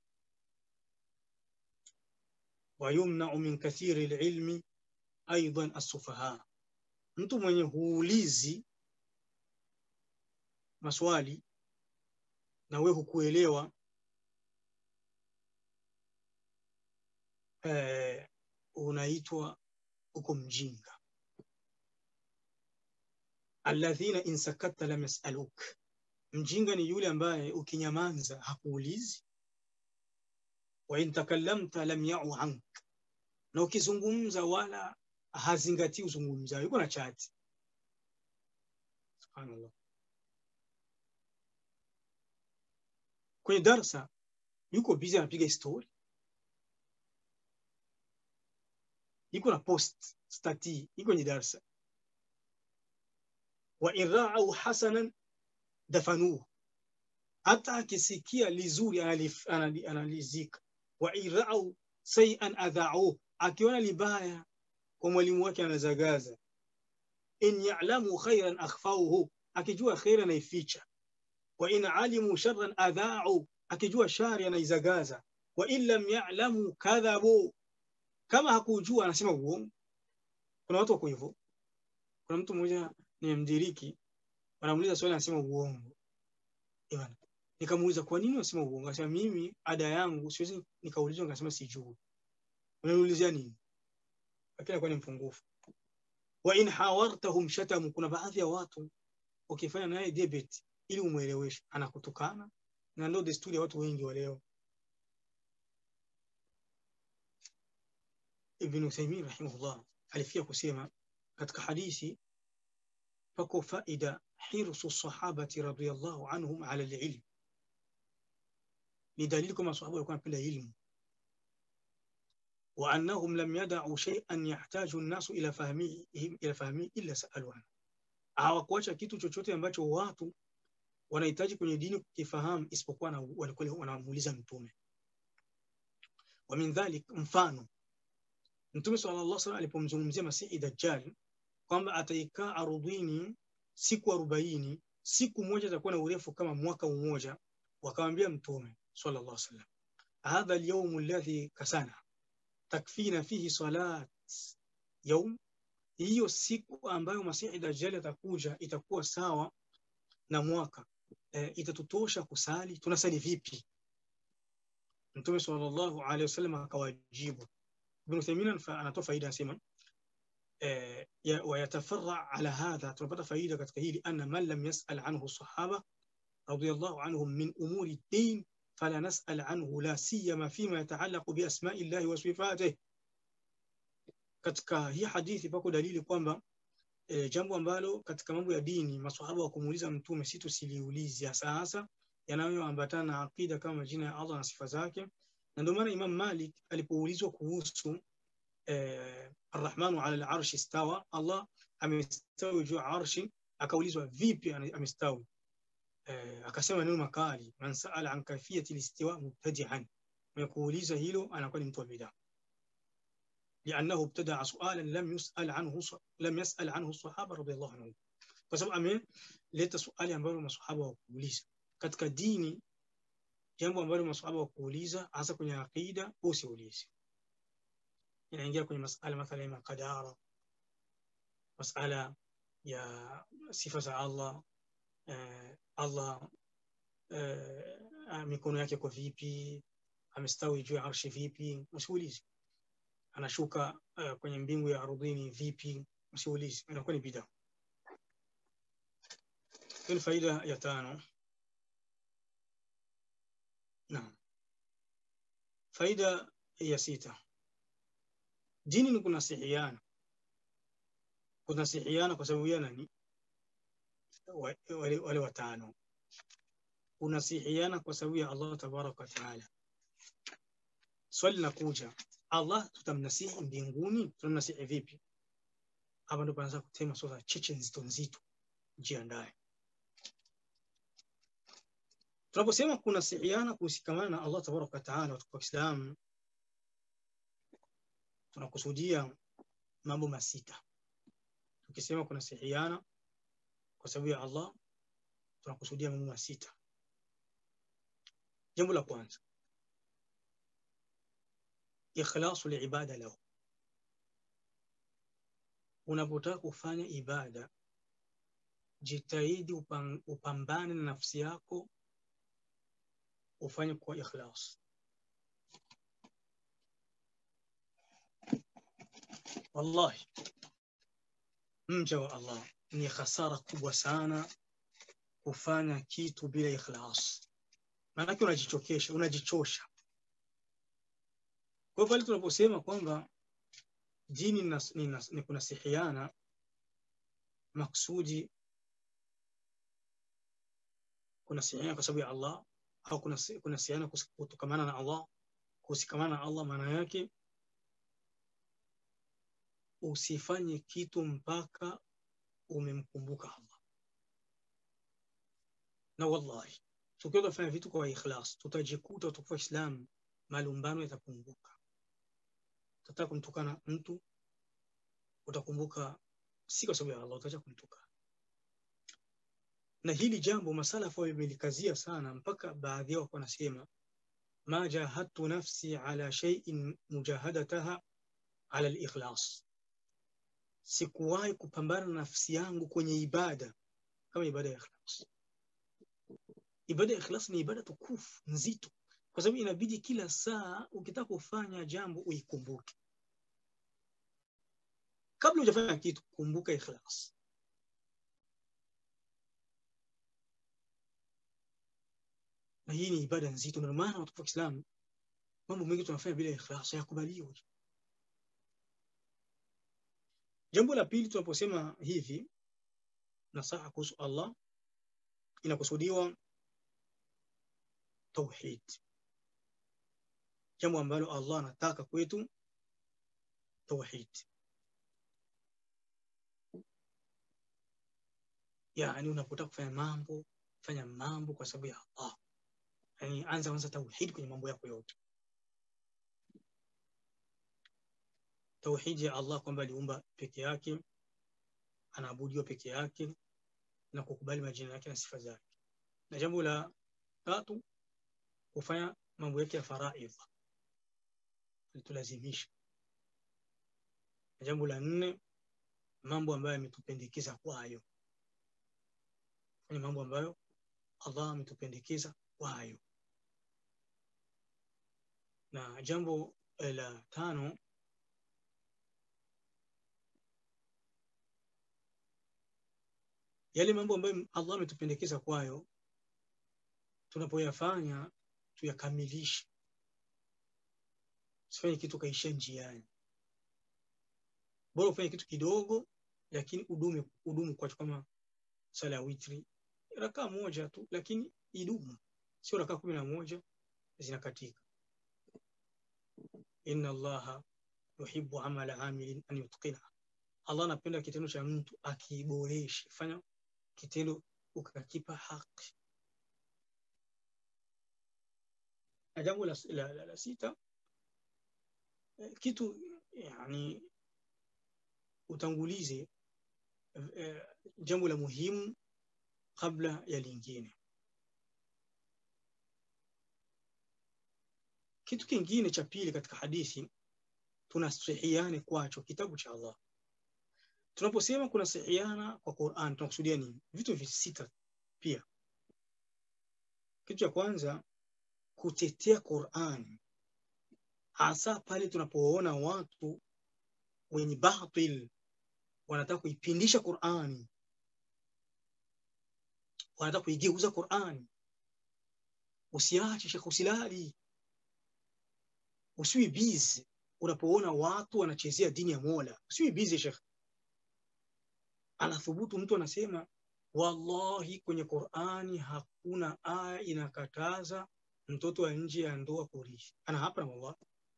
Wayumna'u min kathiri alilmi aidan as-sufaha, mtu mwenye huulizi maswali na wewe hukuelewa, unaitwa uko mjinga. Alladhina in sakatta lam yasaluk, mjinga ni yule ambaye ukinyamanza hakuulizi. Wa in takallamta lam ya'u ank, na ukizungumza wala hazingatii uzungumza, yuko na chat. Subhanallah. Kwenye darasa yuko busy anapiga story, yuko na post stati, yuko kwenye darasa. Wa in ra'u hasanan dafanuhu, hata akisikia lizuri analizika. Wa in ra'u say'an adha'uhu, akiona libaya kwa mwalimu wake anazagaza. In ya'lamu khayran akhfawhu, akijua khair anaificha. Wa in alimu sharran adha'u, akijua shari anaizagaza. Wa in lam ya'lamu kadhabu, kama hakujua anasema uongo. Kuna watu wako hivyo. Kuna mtu mmoja nimemdiriki, wanamuuliza swali anasema uongo. Ewana, nikamuuliza kwa nini unasema uongo? Akasema mimi ada yangu siwezi nikaulizwa nikasema sijui. Unaniulizia nini? Lakini kwa ni mfungufu. Wa in hawartahum shatamu, kuna baadhi ya watu ukifanya naye debate ili umueleweshe anakutukana, na ndio desturi ya watu wengi wa leo. Ibn Uthaymeen rahimahullah alifia kusema katika hadithi, pako faida hirsu sahabati radhiyallahu anhum ala alilm, ni dalili kama sahaba walikuwa wanapenda elimu. Wa annahum lam yad'u shay'an yahtaju an-nasu ila fahmihi illa sa'alu anhu, hawakuacha kitu chochote ambacho watu wanahitaji kwenye dini kukifahamu isipokuwa walikuwa wanamuuliza Mtume. Wa min dhalik, mfano Mtume sallallahu alaihi wasallam alipomzungumzia Masihi Dajjal kwamba ataikaa ardhini siku 40, siku moja itakuwa na urefu kama mwaka mmoja, wakamwambia Mtume sallallahu alaihi wasallam, hadha al-yawm alladhi kasana takfina fihi salat yawm, hiyo siku ambayo Masihi Dajjal atakuja itakuwa sawa na mwaka, itatutosha kusali, tunasali vipi? Mtume sallallahu alaihi wasallam akawajibu. Ibn Uthaymeen anatoa faida, anasema ويتفرع على هذا, tunapata faida katika hili, anna man lam yas'al anhu sahaba radiyallahu anhum min umuri ad-din fala nas'al anhu, la siyama fima yata'allaqu bi asma'i llahi wa sifatihi. Katika hii hadithi pako dalili kwamba jambo ambalo katika mambo ya dini maswahaba wa kumuuliza Mtume si tusiliulizi, hasa yanayoambatana na aqida kama majina ya Allah na sifa zake. Na ndio maana Imam Malik alipoulizwa kuhusu Ar-Rahmanu ala al-arsh istawa, Allah amestawi juu arshi, akaulizwa vipi amestawi, akasema neno makali, man sa'ala an kayfiyati al-istiwa mubtadi'an, kuuliza hilo anakuwa ni mtu wa bid'a, لأنه ابتدع سؤالا لم يسأل عنه الصحابة رضي الله عنهم. kwa sababu ameleta swali ambalo maswahaba wakuuliza katika dini, jambo ambalo maswahaba wakuuliza hasa kwenye aqida, usiulize. Inaingia kwenye masala mathalan ya qadara, masala ya sifa za Allah, Allah mikono yake kwa vipi, amestawi juu ya arshi vipi, usiulize. Anashuka kwenye mbingu ya ardhini vipi, usiulize, inakuwa ni bid'a. Hii faida ya 5. Naam. Faida ya 6, dini ni kunasihiana. Kunasihiana kwa sababu ya nani? Wale watano. Kunasihiana kwa sababu ya Allah tabaraka wa taala. swali linakuja, Allah tutamnasihi mbinguni? Tutamnasihi vipi? Hapa ndipo anaanza kusema sura cheche nzito nzito, jiandae. Tunaposema kunasihiana kusikamana na Allah tabaraka wa taala, watu wa Islam, tunakusudia mambo masita. Tukisema kunasihiana kwa sababu ya Allah, tunakusudia mambo masita. Jambo la kwanza, ikhlasu liibada lahu. Unapotaka kufanya ibada, jitahidi upambane na nafsi yako, ufanye kwa ikhlas. Wallahi, mja wa Allah, ni khasara kubwa sana kufanya kitu bila ikhlas. Maana unajichokesha, unajichosha. Kwa pale tunaposema kwamba dini ni kunasihiana, maksudi kunasihiana kwa sababu ya Allah, au kunasihiana kutokamana na Allah. Kusikamana na Allah maana yake usifanye kitu mpaka umemkumbuka Allah. Na wallahi, tukiwa tunafanya vitu kwa ikhlas, tutajikuta tukiwa Islam malumbano yatapunguka. Utataka kumtukana mtu, utakumbuka si kwa sababu ya Allah, utacha kumtukana. Na hili jambo masalafu wamelikazia sana, mpaka baadhi yao wanasema ma jahadtu nafsi ala shay'in mujahadataha ala al-ikhlas. Sikuwahi kupambana na nafsi yangu kwenye ibada kama ibada ya ikhlas. Ibada ya ikhlas ni ibada tukufu nzito, kwa sababu inabidi kila saa ukitaka kufanya jambo uikumbuke. Kabla hujafanya kitu, kumbuka ikhlas. Na hii ni ibada nzito. Ndio maana watu wa Islam, mambo mengi tunafanya bila ikhlas hayakubaliwi. Jambo la pili, tunaposema hivi nasaha kuhusu Allah, inakusudiwa tauhid, jambo ambalo Allah anataka kwetu, tauhid. Yani unapotaka kufanya mambo, fanya mambo kwa sababu ya Allah. Yani anza tauhid kwenye mambo yako yote. Tauhid ya Allah kwamba aliumba peke yake, anaabudiwa peke yake, na kukubali majina yake na sifa zake. Na jambo la tatu, kufanya mambo yake ya faraidh, litulazimisha. Na jambo la nne, mambo ambayo ametupendekeza kwayo, ni mambo ambayo Allah ametupendekeza kwayo. Na jambo la tano, yale mambo ambayo Allah ametupendekeza kwayo, tunapoyafanya tuyakamilishe. Usifanye kitu kaisha njiani. Bora ufanye kitu kidogo lakini udumu kwa, kama sala ya witri, rakaa moja tu lakini idumu, sio rakaa 11 zinakatika. Inna Allaha yuhibbu amala amilin an yutqina. Allah anapenda kitendo cha mtu akiboreshe. Fanya kitendo ukakipa haki. Na jambo la sita, kitu yani utangulize jambo la muhimu kabla ya lingine. Kitu kingine cha pili katika hadithi, tunasihiane kwacho kitabu cha Allah. Tunaposema kunasihiana kwa Qur'an, tunakusudia nini? Vitu visita pia. Kitu cha kwanza, kutetea Qur'an, hasa pale tunapoona watu wenye batil wanataka kuipindisha Qur'an, wanataka kuigeuza Qur'an. Usiache Sheikh, usilali, usiwi busy unapoona watu wanachezea dini ya Mola. Usiwi busy Sheikh. Anathubutu mtu anasema wallahi kwenye Qur'ani hakuna aya inakataza mtoto wa nje ya ndoa kurithi. Ana hapa na wallahi.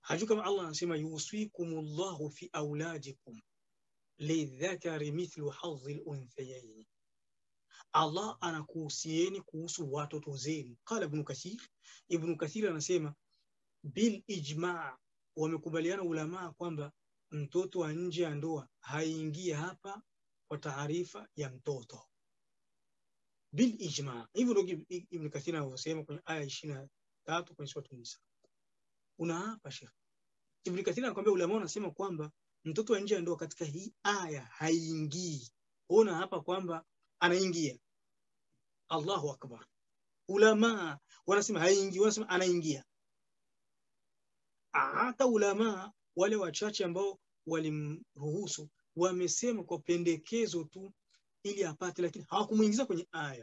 hajui kama Allah anasema yusikumullahu fi auladikum lidhakari mithlu hadhil unthayayn. Allah anakuhusieni kuhusu watoto zenu. Qala Ibn Kathir anasema bil ijma', wamekubaliana ulama kwamba mtoto wa nje ya ndoa haingii hapa kwa taarifa ya mtoto bil ijma'. Hivyo ndio Ibn Kathir anasema kwenye aya 23 kwenye sura An-Nisa. Unaapa Sheikh, Ibn Kathir anakuambia ulama wanasema kwamba mtoto wa nje ya ndoa katika hii aya haingii. Ona hapa kwamba anaingia. Allahu akbar. Ulama wanasema haingii, wanasema anaingia. Hata ulama wale wachache ambao walimruhusu wamesema kwa pendekezo tu ili apate, lakini hawakumuingiza kwenye aya.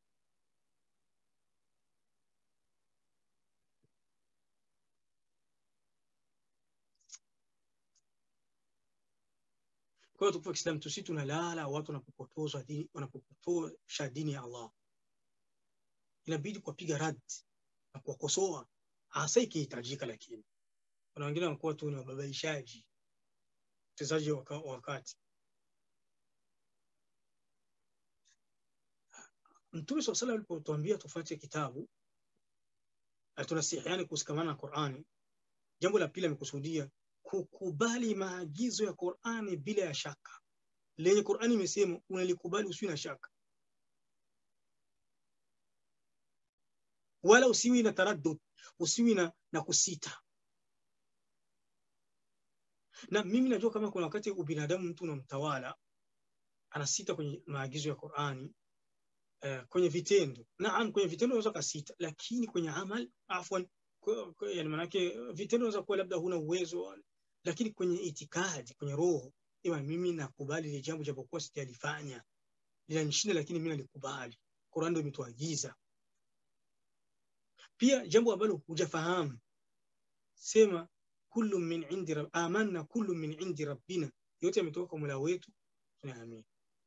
Kwa hiyo tukufu Islam tusi tunalala watu wanapopotosha dini ya Allah. Inabidi kupiga radi na kuwakosoa hasa ikihitajika, lakini kuna wengine wanakuwa tu ni wababaishaji, mtezaji wakati. Mtume swalla Allahu alipotuambia tufuate kitabu, tunasihiani kusikamana na Qur'ani, jambo la pili amekusudia kukubali maagizo ya Qur'ani bila ya shaka. Lenye Qur'ani imesema unalikubali usiwe na shaka, wala usiwi na taraddud, usiwi na kusita. Na mimi najua kama kuna wakati ubinadamu mtu unamtawala anasita kwenye maagizo ya Qur'ani, kwenye vitendo. Naam, kwenye vitendo unaweza kusita, lakini kwenye amal yani manake vitendo unaweza kuwa labda huna uwezo, lakini kwenye itikadi, kwenye roho, mimi nakubali ile jambo japokuwa sijalifanya, linanishinda, lakini mimi nalikubali. Qur'an ndio imetuagiza. Pia jambo ambalo hujafahamu, sema kullu min indi amanna kullu min indi rabbina, yote yametoka kwa Mola wetu, tunaamini.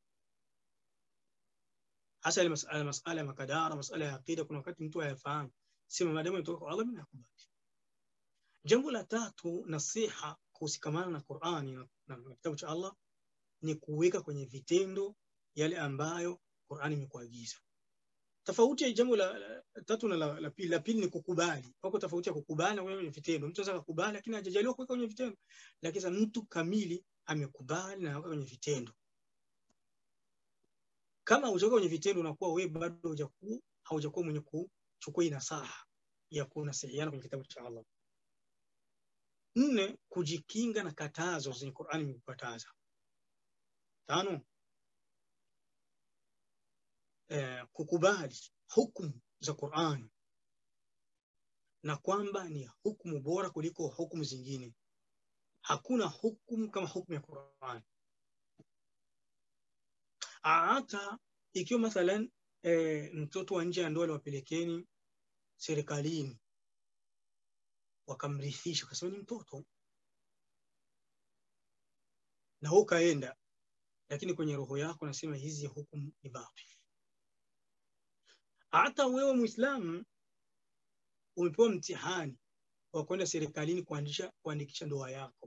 Hasa ile masala ya makadara, masala ya aqida, kuna wakati mtu hayafahamu, sema maadamu yametoka kwa Allah mimi nakubali. Jambo la tatu, nasiha kusikamana na Qur'ani na kitabu cha Allah, ni kuweka kwenye vitendo yale ambayo Qur'ani imekuagiza. Tofauti ya jambo la tatu na la pili. La pili ni kukubali. Wako tofauti ya kukubali na kwenye vitendo. Mtu anaweza kukubali lakini hajajaliwa kuweka kwenye vitendo. Lakini mtu kamili amekubali na kwenye vitendo. Kama hujaweka kwenye vitendo, unakuwa wewe bado haujakuwa mwenye kuchukua nasaha ya kunasihiana kwenye kitabu cha Allah. 4, kujikinga na katazo zenye Qur'ani imekataza. 5, kukubali hukumu za Qur'ani na kwamba ni hukumu bora kuliko hukumu zingine. Hakuna hukumu kama hukumu ya Qur'ani. Hata ikiwa mathalan mtoto wa nje ya ndoa aliwapelekeni serikalini wakamrithisha kwa sababu ni mtoto na ukaenda, lakini kwenye roho yako nasema hizi hukumu ni batil. Hata wewe Muislamu umepewa mtihani wa kwenda serikalini kuandikisha ndoa yako,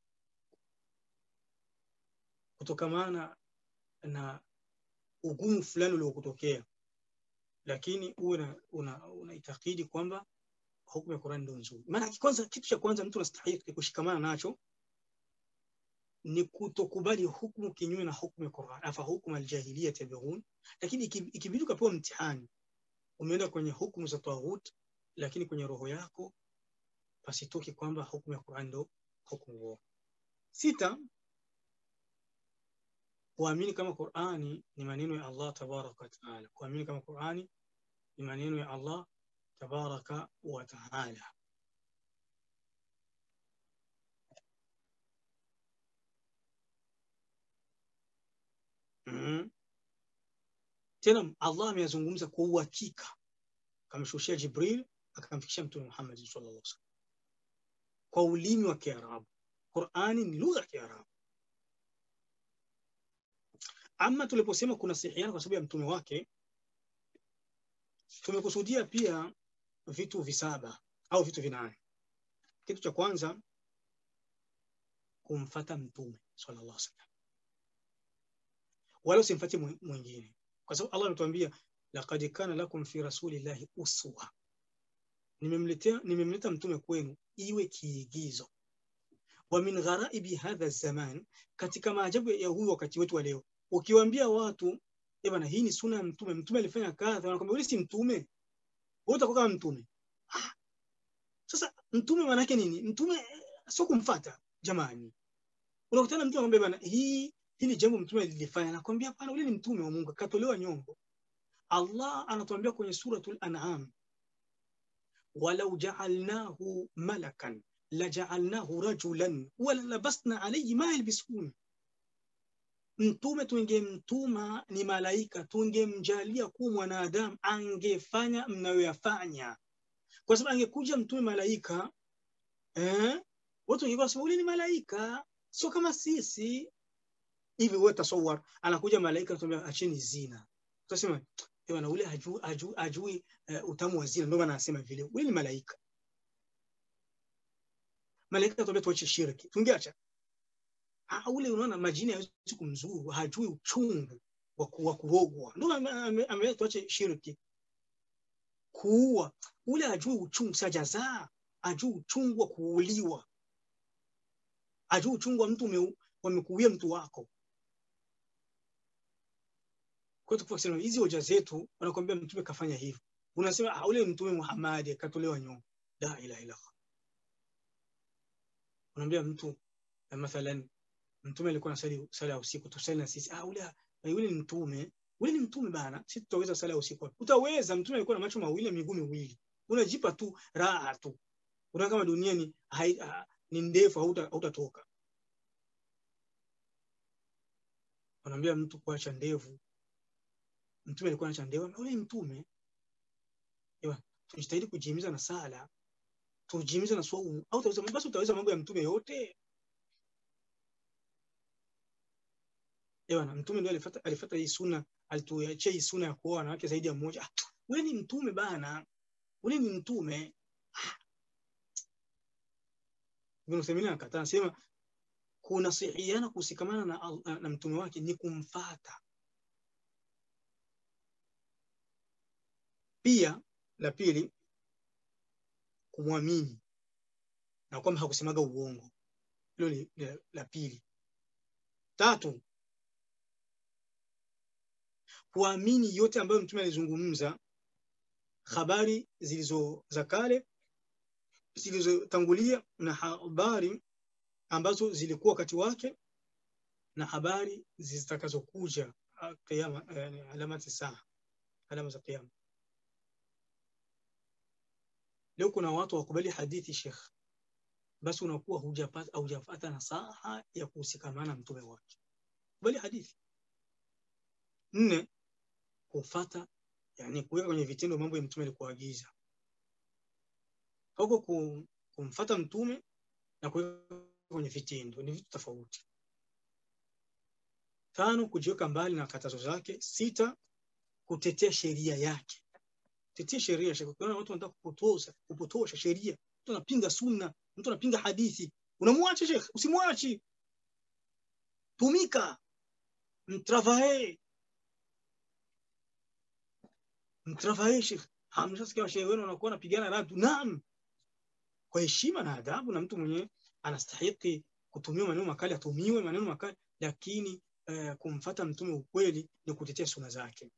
kutokamana na ugumu fulani uliokutokea, lakini uwe unaitakidi kwamba hukumu ya Qur'an ndio nzuri. Maana kitu cha kwanza mtu anastahili kushikamana nacho ni kutokubali hukumu kinyume na hukumu ya Qur'an. Afa hukumu aljahiliya tabighun. Lakini ikibidi ukapewa mtihani, umeenda kwenye hukumu za taghut, lakini kwenye roho yako pasitoki kwamba hukumu ya Qur'an ndio hukumu bora. 6, kuamini kama Qur'ani ni maneno ya Allah tabaraka wa taala. Kuamini kama Qur'ani ni maneno ya Allah tabaraka wa taala. Tena Allah ameyazungumza kwa uhakika, kamshushia Jibril akamfikishia Mtume Muhammad sallallahu alaihi wasallam kwa ulimi wa Kiarabu. Qur'ani ni lugha ya Kiarabu. Ama tuliposema kuna sihiana kwa sababu ya mtume wake, tumekusudia pia vitu visaba au vitu vinane. Kitu cha kwanza kumfuata mtume sallallahu alaihi wasallam, wala usimfuate mwingine, kwa sababu Allah anatuambia laqad kana lakum fi rasulillahi uswa, nimemleta mtume kwenu iwe kiigizo. Wa min gharaibi hadha zaman, katika maajabu ya huyu wakati wetu wa leo, ukiwaambia watu bwana hii ni sunna ya mtume, mtume alifanya kadha, wanakuambia wewe si mtume, wewe utakuwa kama mtume. Sasa mtume maana yake nini? Mtume sio kumfuata jamani. Unakutana mtu anamwambia bwana hili jambo mtume lilifanya, anakuambia hapana, yule ni mtume wa Mungu, katolewa nyongo. Allah anatuambia kwenye suratul An'am, walau ja'alnahu malakan laja'alnahu rajulan wala labasna alayhi ma yalbisun. Mtume tungemtuma ni malaika, tungemjalia kuwa mwanadamu, angefanya mnayoyafanya. Kwa sababu angekuja mtume malaika, watu wangekuwa sema yule ni malaika, sio kama sisi. Hivi wewe tasawwar, anakuja malaika anatuambia acheni zina. Tutasema bwana ule hajui utamu wa zina, ndio maana anasema vile. Wewe ni malaika. Malaika anatuambia tuache shirki, tungeacha. Ule unaona majini hawezi kumzuru, hajui uchungu wa kurogwa, ndio ameleta tuache shirki. Kuua, ule hajui uchungu sajaza, hajui uchungu wa kuuliwa, hajui uchungu wa mtu wamekuua mtu wako. Kwa hiyo tukisema hizi hoja zetu, wanakuambia mtume kafanya hivyo, unasema ule mtume Muhammad katolewa nyongo. La ilaha illa Allah. Unaambia mtu mathalan mtume alikuwa anasali sala ya usiku, tusali na sisi, yule ni mtume bana, sisi tutaweza sala ya usiku? Utaweza? Mtume alikuwa na macho mawili, miguu miwili. Unajipa tu raha tu, unaona kama dunia ni ndefu, hautatoka. Unaambia mtu kuacha ndevu, mtume alikuwa anaacha ndevu, yule ni mtume. Tujitahidi kujihimiza na sala, tujihimiza na swaumu, au utaweza mambo ya mtume yote. Mtume ndio alifuata hii sunna, alituachia hii sunna ya kuoa wanawake zaidi ya mmoja. Wewe ni mtume bana, wewe ni mtume. Ibn Uthaymeen akatana, anasema kunasihiana kusikamana na mtume wake ni kumfuata. Pia la pili kumwamini na kwamba hakusemaga uongo, hilo ni la pili. Tatu, kuamini yote ambayo mtume alizungumza, habari zilizo za kale, zilizotangulia, na habari ambazo zilikuwa wakati wake, na habari zitakazokuja kiyama, yani alamati saa, alama za kiyama. Leo kuna watu wakubali hadithi Sheikh, basi unakuwa hujapata nasaha ya kusikamana mtume wake. Kubali hadithi. 4, kufuata, yani kuweka kwenye vitendo mambo ya mtume alikuagiza. Huko kumfuata mtume na kuweka kwenye vitendo ni vitu tofauti. 5, kujiweka mbali na katazo zake. 6, kutetea sheria yake. Tetea sheria. Kuna watu wanataka kupotosha sheria, mtu anapinga sunna, mtu anapinga hadithi, unamwacha Sheikh? Usimwachi, tumika, mtravae Sheikh. Hamshasikia shehe wenu anakuwa anapigana radu? Naam, kwa heshima na adabu, na mtu mwenye anastahili kutumia maneno makali atumiwe maneno makali, lakini kumfuata mtume ukweli ni kutetea sunna zake.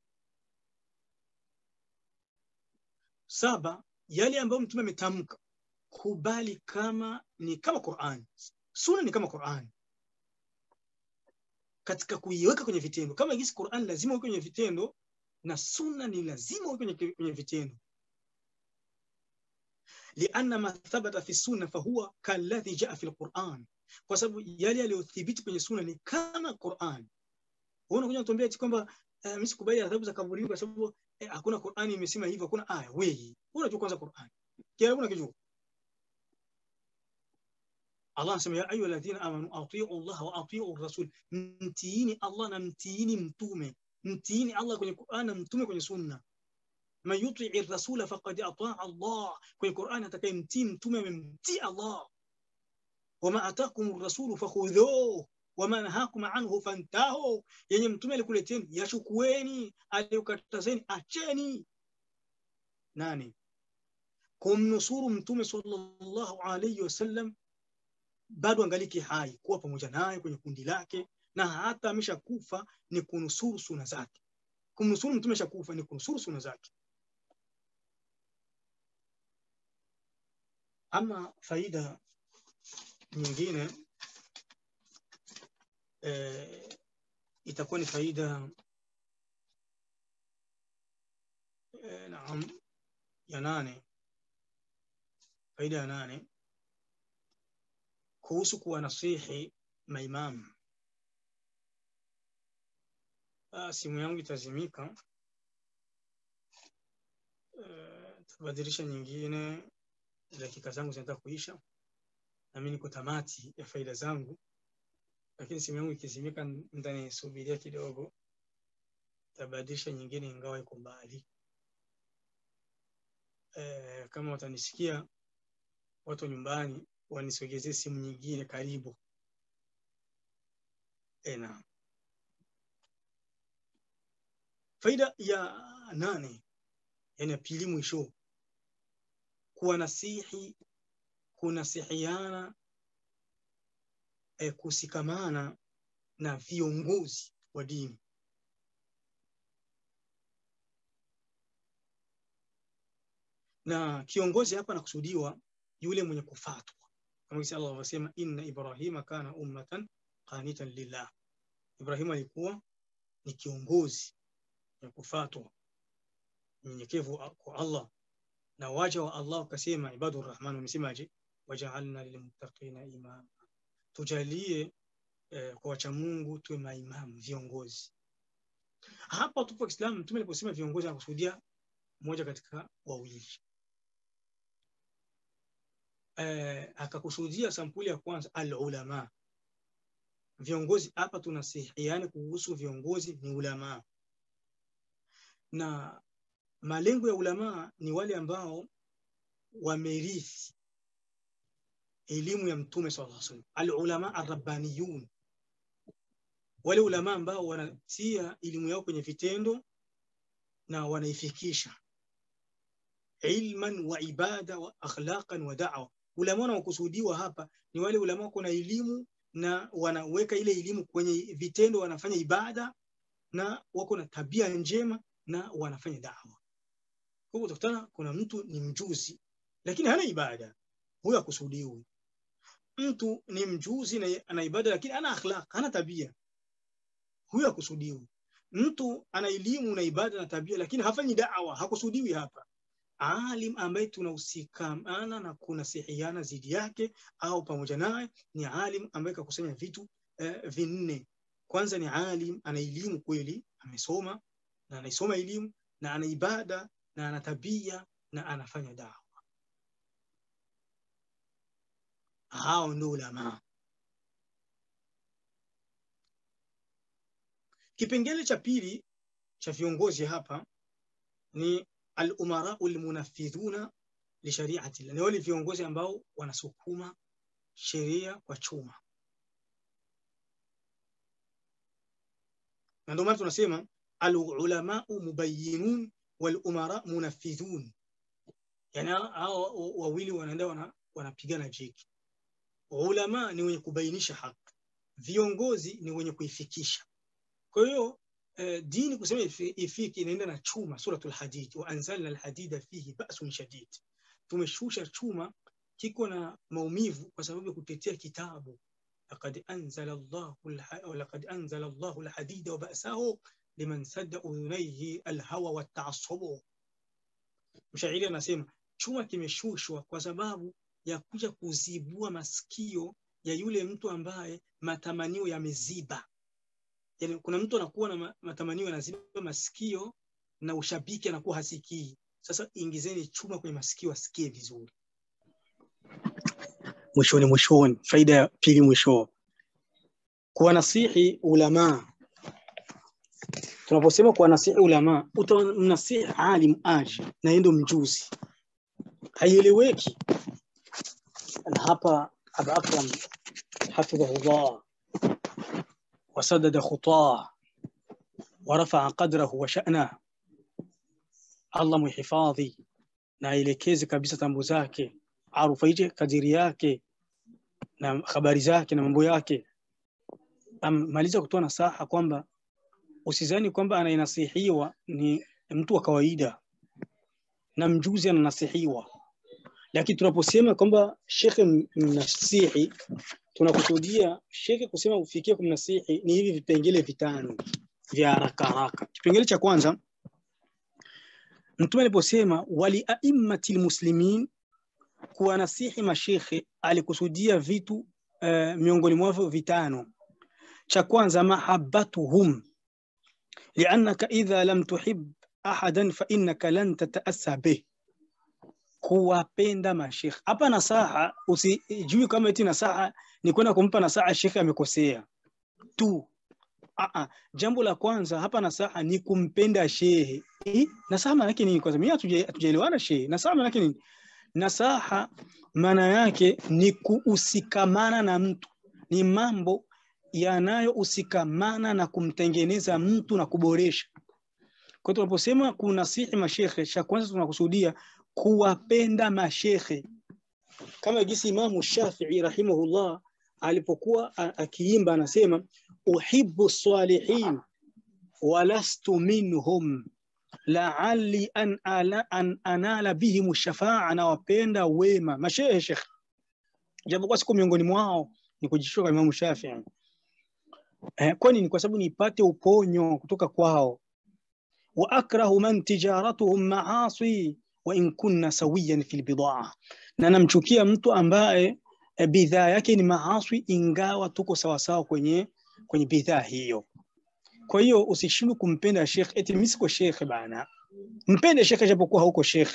7, yale ambayo mtume ametamka kubali kama ni kama Qur'an. Sunna ni kama Qur'an katika kuiweka kwenye vitendo. Kama jinsi Qur'an lazima iweke kwenye vitendo, na sunna ni lazima iweke kwenye vitendo. Lianna ma thabata fi sunna fahuwa kalladhi jaa fi al-Qur'an, kwa sababu yale yaliyothibiti kwenye sunna ni kama Qur'an. Unakuja kutuambia eti kwamba mimi sikubali adhabu za kaburini kwa sababu hakuna Qur'ani imesema hivyo, hakuna aya. Wewe unajua kwanza Qur'an kile unakijua. Allah anasema ya ayu alladhina amanu atii'u Allah wa atii'u ar-rasul, mtiini Allah na mtiini mtume. Mtiini Allah kwenye Qur'an na mtume kwenye sunna. man yuti'i ar-rasula faqad ata'a Allah. Kwa Qur'an atakayemtii mtume amemtii Allah. Wama atakum ar-rasulu fakhudhuhu wama nahakum anhu fantahu. Yenye mtume alikuleteni yashukueni, aliyokatazeni acheni. Nani? Kumnusuru mtume sallallahu alayhi wasallam bado angaliki hai, kuwa pamoja naye kwenye kundi lake, na hata ameshakufa ni kunusuru sunna zake. Kumnusuru mtume ameshakufa ni kunusuru sunna zake. Ama faida nyingine itakuwa ni faida naam ya 8. Faida ya 8 kuhusu kuwanasihi maimamu. Simu yangu itazimika, tabadilisha nyingine, dakika zangu zinataka kuisha na mimi niko tamati ya faida zangu, lakini simu yangu ikizimika ndani subiria kidogo, tabadilisha nyingine ingawa iko mbali. Kama watanisikia watu nyumbani wanisogezee simu nyingine karibu. Naam. Faida ya 8, yani pili mwisho, kuwanasihi, kunasihiana, kusikamana na viongozi wa dini. Na kiongozi hapa anakusudiwa yule mwenye kufuatwa. Kama jinsi Allah anasema inna Ibrahima kana ummatan qanitan lillah. Ibrahim alikuwa ni kiongozi wa kufuatwa, mnyenyekevu kwa Allah. Na waja wa Allah akasema ibadur rahman, wamesemaje? Waja'alna lilmuttaqina imama. Tujalie kwa wacha Mungu tuwe maimamu, viongozi. Hapa tupo Islam, mtume aliposema viongozi anakusudia mmoja katika wawili. Akakusudia sampuli ya kwanza al-ulama. Viongozi hapa tunasihiana kuhusu viongozi ni ulama. Na malengo ya ulama ni wale ambao wamerithi elimu ya mtume sallallahu alaihi wasallam. Al-ulama ar-rabbaniyun, wale ulama ambao wanatia elimu yao kwenye vitendo na wanaifikisha ilman wa ibada wa akhlaqan wa da'wa. Ulama wanaokusudiwa hapa ni wale ulama wako na elimu na wanaweka ile elimu kwenye vitendo, wanafanya ibada na wako na tabia njema na wanafanya da'wa. Kwa hiyo utakutana kuna mtu ni mjuzi lakini hana ibada, huyo akusudiwi. Mtu ni mjuzi na ana ibada lakini ana akhlaq, hana tabia, huyo akusudiwi. Mtu ana elimu na ibada na tabia lakini hafanyi da'wa, hakusudiwi hapa. Alim ambaye tunahusikamana na kunasihiana zidi yake au pamoja naye ni alim ambaye kakusanya vitu vinne. Kwanza ni alim ana elimu kweli, amesoma na anaisoma elimu, na ana ibada na ana tabia na anafanya da'wa. Hao ndio ulama. Kipengele cha pili cha viongozi hapa ni al-umara al-munaffidhuna li shari'ati Allah. Ni wale viongozi ambao wanasukuma sheria kwa chuma. Na ndio maana tunasema al-ulama mubayyinun wal-umara munaffidhun. Yani hao wawili wanaenda wanapigana jeki. Ulama ni wenye kubainisha haki, viongozi ni wenye kuifikisha. Kwa hiyo dini kusema ifiki inaenda na chuma. Suratul Hadid, wa anzalna al-hadida fihi ba'sun shadid. Tumeshusha chuma kiko na maumivu kwa sababu ya kutetea kitabu. laqad anzala Allahu al-hadida wa ba'sahu liman sadda udhunayhi al-hawa wa at-ta'assub. Mshairi anasema chuma kimeshushwa kwa sababu ya kuja kuzibua masikio ya yule mtu ambaye matamanio yameziba. Yani kuna mtu anakuwa na matamanio yanaziba masikio na ushabiki anakuwa hasikii. Sasa ingizeni chuma kwenye masikio asikie vizuri. Mwishoni, faida ya pili mwisho, kuwanasihi ulama tunaposema kwa nasihi ulama, utamnasihi alim aji na yeye ndo mjuzi, haieleweki. Na hapa Aba Akram hafidhahullah wasadada khutah ورفع قدره وشأنه. Allah muhifadhi na aelekeze kabisa tambo zake, arufaije kadiri yake na habari zake na mambo yake. Maliza kutoa nasaha kwamba usizani kwamba anayenasihiwa ni mtu wa kawaida na mjuzi ananasihiwa. Lakini tunaposema kwamba shekhe mnasihi, tunakusudia shekhe kusema ufikie kumnasihi ni hivi vipengele vitano vya haraka haraka. Kipengele cha kwanza, Mtume aliposema wali aimmatil muslimin, kuwa nasihi mashekhe alikusudia vitu miongoni mwao vitano. Cha kwanza, mahabbatuhum, liannaka idha lam tuhib ahadan fa innaka lan tataassa bih, kuwapenda mashekhe. Hapa nasaha usijui kama eti nasaha ni kwenda kumpa nasaha shekhe amekosea tu. Jambo la kwanza hapa nasaha ni kumpenda shehe. Nasaha maana yake nini? Kwanza mimi hatujaelewana shehe. Nasaha maana yake nini? Nasaha maana yake ni kuusikamana na mtu, ni mambo yanayohusikamana na kumtengeneza mtu na kuboresha. Kwa hiyo tunaposema kunasihi mashekhe, cha kwanza tunakusudia kuwapenda mashekhe, kama jinsi Imam Shafi'i rahimahullah alipokuwa akiimba anasema uhibbu salihin walastu minhum la'alli an anala bihim shafa'a, na wapenda wema mashehe, japokuwa siku miongoni mwao, ni kujishusha kwa Imam Shafi'i. Kwani ni kwa sababu nipate uponyo kutoka kwao. Wa akrahu man tijaratuhum ma'asi wa in kunna sawiyan fil bid'a, na namchukia mtu ambaye bidhaa yake ni maasi ingawa tuko sawa sawa kwenye bidhaa hiyo. Kwa hiyo usishindwe kumpenda sheikh eti mimi siko sheikh bana. Mpende sheikh japokuwa hauko sheikh.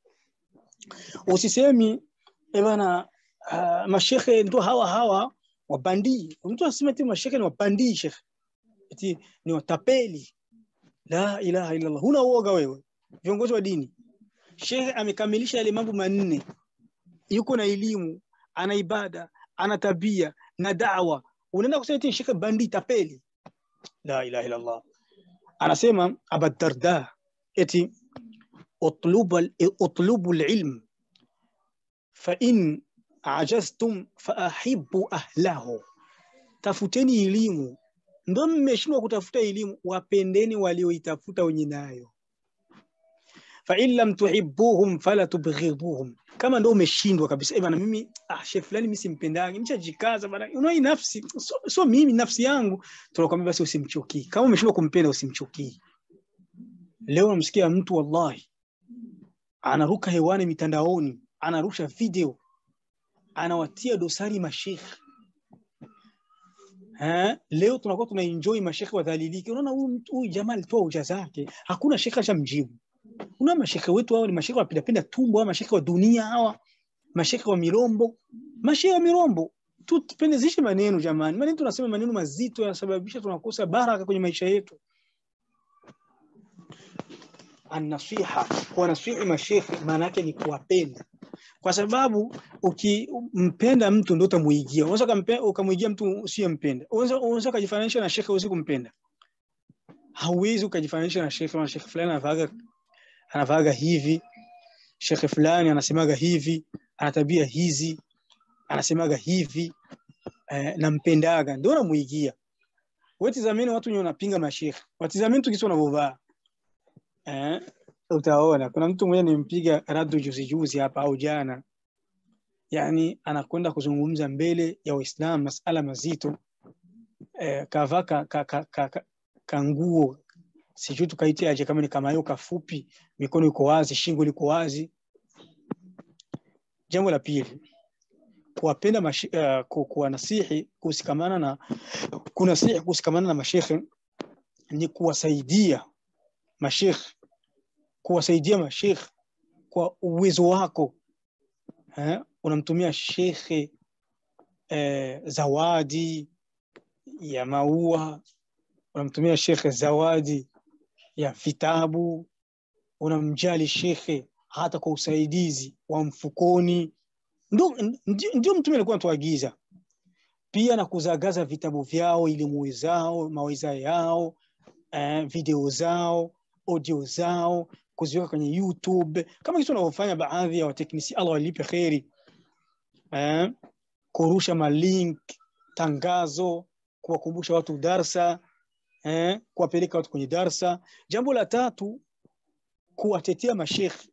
Usisemi bana mashekhe ndio hawa wabandi. Mtu aseme eti mashekhe ni wabandi, sheikh eti ni watapeli. La ilaha illa Allah. Huna uoga wewe? Viongozi wa dini, sheikh amekamilisha yale mambo manne, yuko na elimu, ana ibada, ana tabia na da'wa, unaenda kusema eti sheikh bandi tapeli? La ilaha illa Allah. Anasema Abu Darda eti utlubu al-ilm fa in ajaztum fa ahibbu ahlahu, tafuteni elimu. Ndio mmeshindwa kutafuta elimu, wapendeni walioitafuta wenye nayo. Fa in lam tuhibbuhum fala tubghiduhum, kama ndio umeshindwa kabisa bana, mimi sheikh fulani mimi simpendagi, nimeshajikaza bana, unai nafsi so mimi nafsi yangu, tunakwambia basi usimchukie. Kama umeshindwa kumpenda usimchukie. Leo unamsikia mtu wallahi anaruka hewani mitandaoni, anarusha video, anawatia dosari masheikh. Leo tunakuwa tunaenjoy masheikh wadhaliliki. Unaona huyu jamaa alitoa hoja zake, hakuna sheikh ashamjibu. Una masheikh wetu hao ni masheikh wapenda tumbo, au masheikh wa dunia hawa, masheikh wa mirombo. Masheikh wa mirombo tupendezeshe maneno jamani. Maneno tunasema maneno mazito yanasababisha tunakosa baraka kwenye maisha yetu. An-nasiha, kwa nasihi masheikh maana yake ni kuwapenda, kwa sababu ukimpenda mtu ndio utamuigia. Unaweza ukamuigia mtu usiyempenda. Unaweza kujifananisha na sheikh uweze kumpenda. Hauwezi ukajifananisha na sheikh. Sheikh fulani anavaga hivi, sheikh fulani anasemaga hivi, ana tabia hizi, anasemaga hivi, nampendaga, ndio namuigia. Wewe tazameni watu wenye wanapinga masheikh, watazameni tu kisa wanavovaa. Utaona kuna mtu mmoja nimpiga radu juzi hapa au jana, yani anakwenda kuzungumza mbele ya Waislamu masala mazito, kavaka kanguo sijui tukaitia aje, kama ni kama hiyo kafupi, mikono iko wazi, shingo liko wazi. Jambo la pili, kuwapenda kuwanasihi, kusikamana na kunasihi, kusikamana na masheikh ni kuwasaidia masheikh, kuwasaidia masheikh kwa uwezo wako. Unamtumia sheikh zawadi ya maua, unamtumia sheikh zawadi ya vitabu, unamjali shekhe hata kwa usaidizi wa mfukoni. Ndio mtume alikuwa anatuagiza. Pia na kuzagaza vitabu vyao, elimu zao, mawaidha yao, video zao, audio zao, kuziweka kwenye YouTube kama kitu wanavyofanya baadhi ya wateknisi, Allah walipe kheri. Kurusha malink, tangazo, kuwakumbusha watu darsa, kuwapeleka watu kwenye darsa. Jambo la tatu, kuwatetea mashekhi.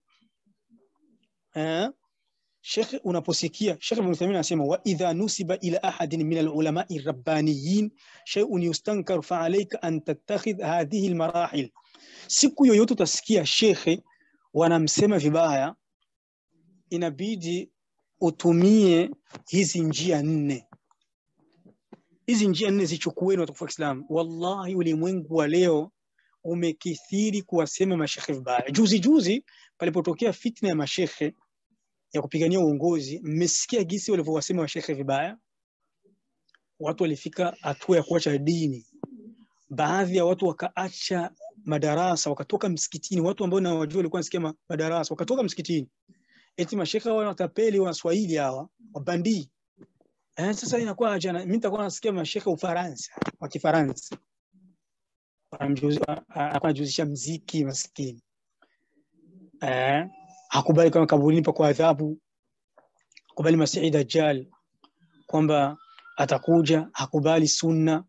Sheikh unaposikia Sheikh Ibn Uthaymeen anasema wa idha nusiba ila ahadin min al-ulama'i rabbaniyin shay'un yustankar fa alayka an tattakhidh hadhihi al-marahil. Siku yoyote utasikia shekhe wanamsema vibaya, inabidi utumie hizi njia nne. Hizi njia nne zichukueni watukufu wa Islam. Wallahi ulimwengu wa leo umekithiri kuwasema mashekhe vibaya. Juzi palipotokea fitna ya mashekhe ya kupigania uongozi, mmesikia gisi walivyowasema mashekhe vibaya. Watu walifika hatua ya kuacha dini. Baadhi ya watu wakaacha madarasa, wakatoka msikitini. Watu ambao na wajua walikuwa nasikia madarasa wakatoka msikitini. Eti mashekhe hawa watapeli wa Swahili hawa, wabandi. Sasa inakuwa ajana, mimi nitakuwa nasikia mashekhe Ufaransa, wa Kifaransa. Anajuzisha muziki maskini. Hakubali kama kaburini pa kwa adhabu. Hakubali Masihi Dajjal kwamba atakuja, hakubali sunna.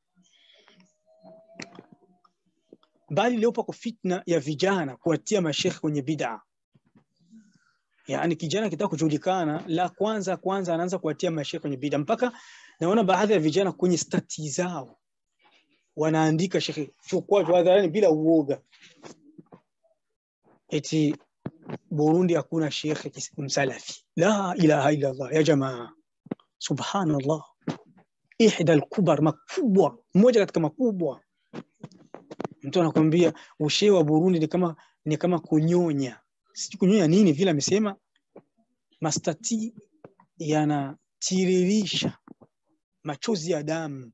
Bali leo pako fitna ya vijana kuwatia mashekhe kwenye bid'a. Yani kijana kitaka kujulikana, la kwanza anaanza kuwatia mashekhe kwenye bid'a. Mpaka naona baadhi ya vijana kwenye stati zao wanaandika shekhe chukua hadharani bila uoga. Eti Burundi hakuna shekhe msalafi. La ilaha illa Allah ya jamaa. Subhanallah. Ihda al-kubar, makubwa, mmoja katika makubwa. Mtu anakuambia ushehe wa Burundi ni kama kunyonya. Sisi kunyonya nini vile amesema? Mastati yanatiririsha machozi ya damu.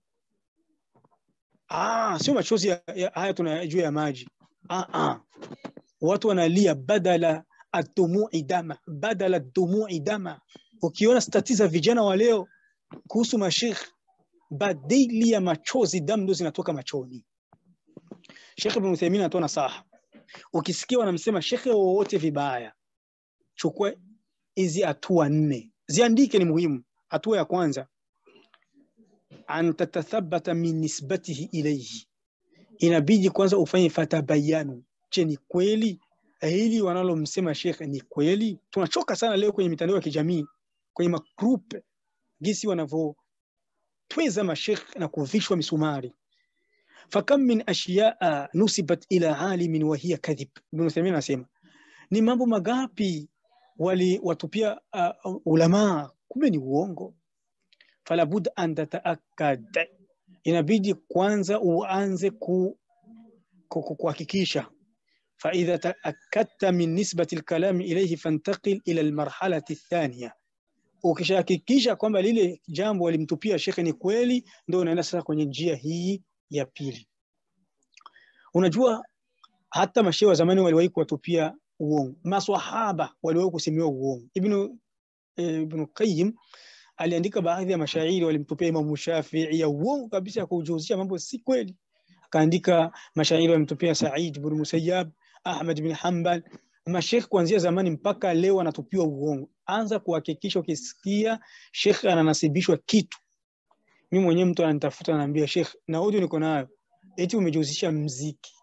Sio machozi haya tunajua ya maji. Watu wanalia badala ad-dumu'i dama. Ukiona stati za vijana wa leo kuhusu mashekh, badili ya machozi, damu ndio zinatoka machoni. Sheikh Ibn Uthaymeen anatoa nasaha. Ukisikia wanamsema shekhe wote vibaya, chukua hizi hatua 4. Ziandike, ni muhimu. Hatua ya kwanza, an tatathabata min nisbatihi ilayhi. Inabidi kwanza ufanye fatabayanu. Je, ni kweli hili wanalomsema shekhe ni kweli? Tunachoka sana leo kwenye mitandao ya kijamii, kwenye magroup, gisi wanavyotweza mashekhe na kuvishwa misumari. Fakam min ashiyaa nusibat ila alimin wa hiya kadhib. Ibn Uthaymeen anasema ni mambo magapi watupia ulama, kumbe ni uongo. Fala bud an tataakkad. Inabidi kwanza uanze kuhakikisha. فإذا تأكدت من نسبة الكلام إليه فانتقل إلى المرحلة الثانية. Ukishahakikisha kwamba lile jambo walimtupia shekhe ni kweli, ndio unaenda sasa kwenye njia hii ya pili. Unajua hata mashehe wa zamani waliwahi kuwatupia uongo. Maswahaba waliwahi kusemewa uongo. Ibn Qayyim aliandika baadhi ya mashairi walimtupia Imam Shafi'i ya uongo kabisa, ya kujuzisha mambo si kweli. Akaandika mashairi walimtupia Sa'id ibn Musayyab, Ahmad ibn Hanbal. Mashekhe kuanzia zamani mpaka leo wanatupiwa uongo. Anza kuhakikisha ukisikia shekhe ananasibishwa kitu. Mimi mwenyewe mtu ananitafuta ananiambia shekhe, na audio niko nayo, eti umejihusisha muziki.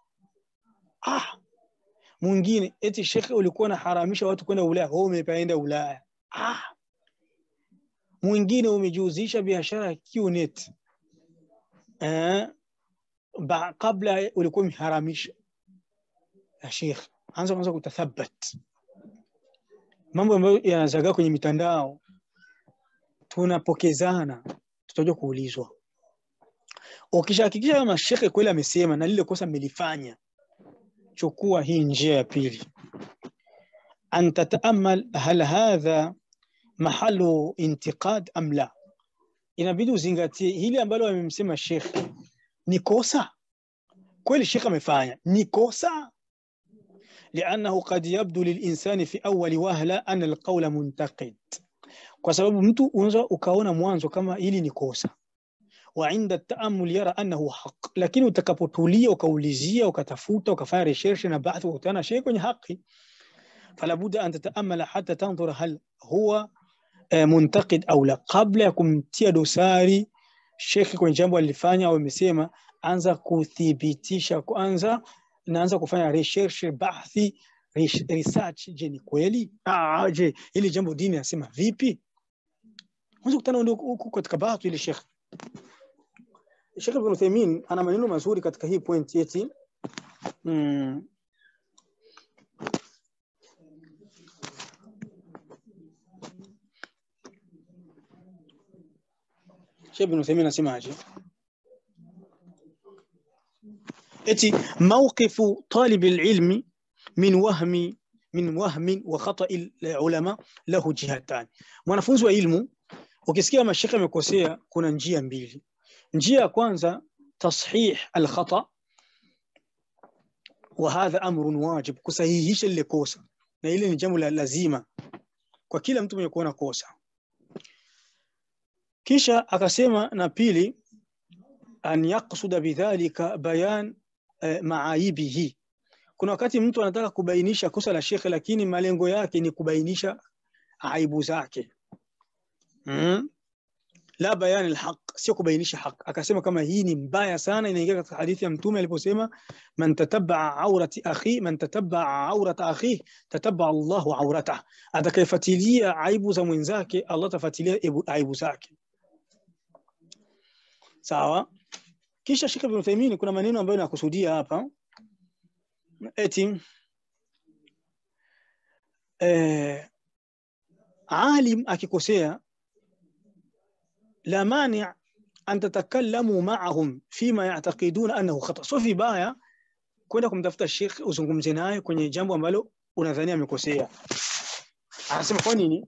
Mwingine eti shekhe ulikuwa unaharamisha watu kwenda Ulaya, wewe umepaenda Ulaya. Mwingine umejihusisha biashara ya QNet. Kabla ulikuwa umeharamisha. Ya shekhe, anza kutathabat. Mambo ambayo yanazagaa kwenye mitandao tunapokezana, tutajua kuulizwa. Ukishahakikisha kama shekhe kweli amesema na lile kosa mmelifanya, chukua hii njia ya pili. An tataamal hal hadha mahalu intiqad am la. Inabidi uzingatie hili ambalo amemsema shekhe ni kosa
kweli shekhe amefanya ni kosa, lianahu qad yabdu lilinsani fi awwali wahla anna alqawla muntaqid, kwa sababu mtu unaweza ukaona mwanzo kama hili ni kosa, wa inda taamul yara annahu haq, lakini utakapotulia ukaulizia ukatafuta ukafanya research na bahthi ukutana shay kwenye haki, fala budda an tataamala hatta tanzura hal huwa muntaqid au la, kabla ya kumtia dosari shekhi kwenye jambo alifanya au amesema, anza kuthibitisha kwanza, naanza kufanya research, bahthi, research. Je, ni kweli? Je, ili jambo dini nasema vipi? Unaweza kutana ndio huko katika bahthi ile shekhi. Sheikh Ibn Uthaymeen ana maneno mazuri katika hii point eti Sheikh Ibn Uthaymeen anasemaje? eti mawqifu talib alilmi min wahmi wa khata'i alulama lahu jihatan. Mwanafunzi wa ilmu ukisikia mashekhe amekosea kuna njia mbili. njia ya kwanza tashih alkhata, wa hadha amrun wajib, kusahihisha ile kosa, na ile ni jambo la lazima kwa kila mtu mwenye kuona kosa. Kisha akasema na pili, an yaqsuda bidhalika bayan maaibihi. Kuna wakati mtu anataka kubainisha kosa la shekhe lakini malengo yake ni kubainisha aibu zake, la bayan alhaq, sio kubainisha haq. Akasema kama hii ni mbaya sana, inaingia katika hadithi ya Mtume aliposema man tatabaa aurata akhi tatabaa Allahu auratahu, atakayefuatilia aibu za mwenzake Allah tafuatilia aibu zake. Sawa. Kisha Sheikh Ibn Uthaymeen kuna maneno ambayo nakusudia hapa eti alim akikosea la mani an tatakallamu ma'ahum fima ya'taqiduna annahu khata. So vibaya kwenda kumtafuta sheikh uzungumze naye kwenye jambo ambalo unadhania amekosea. Anasema kwa nini?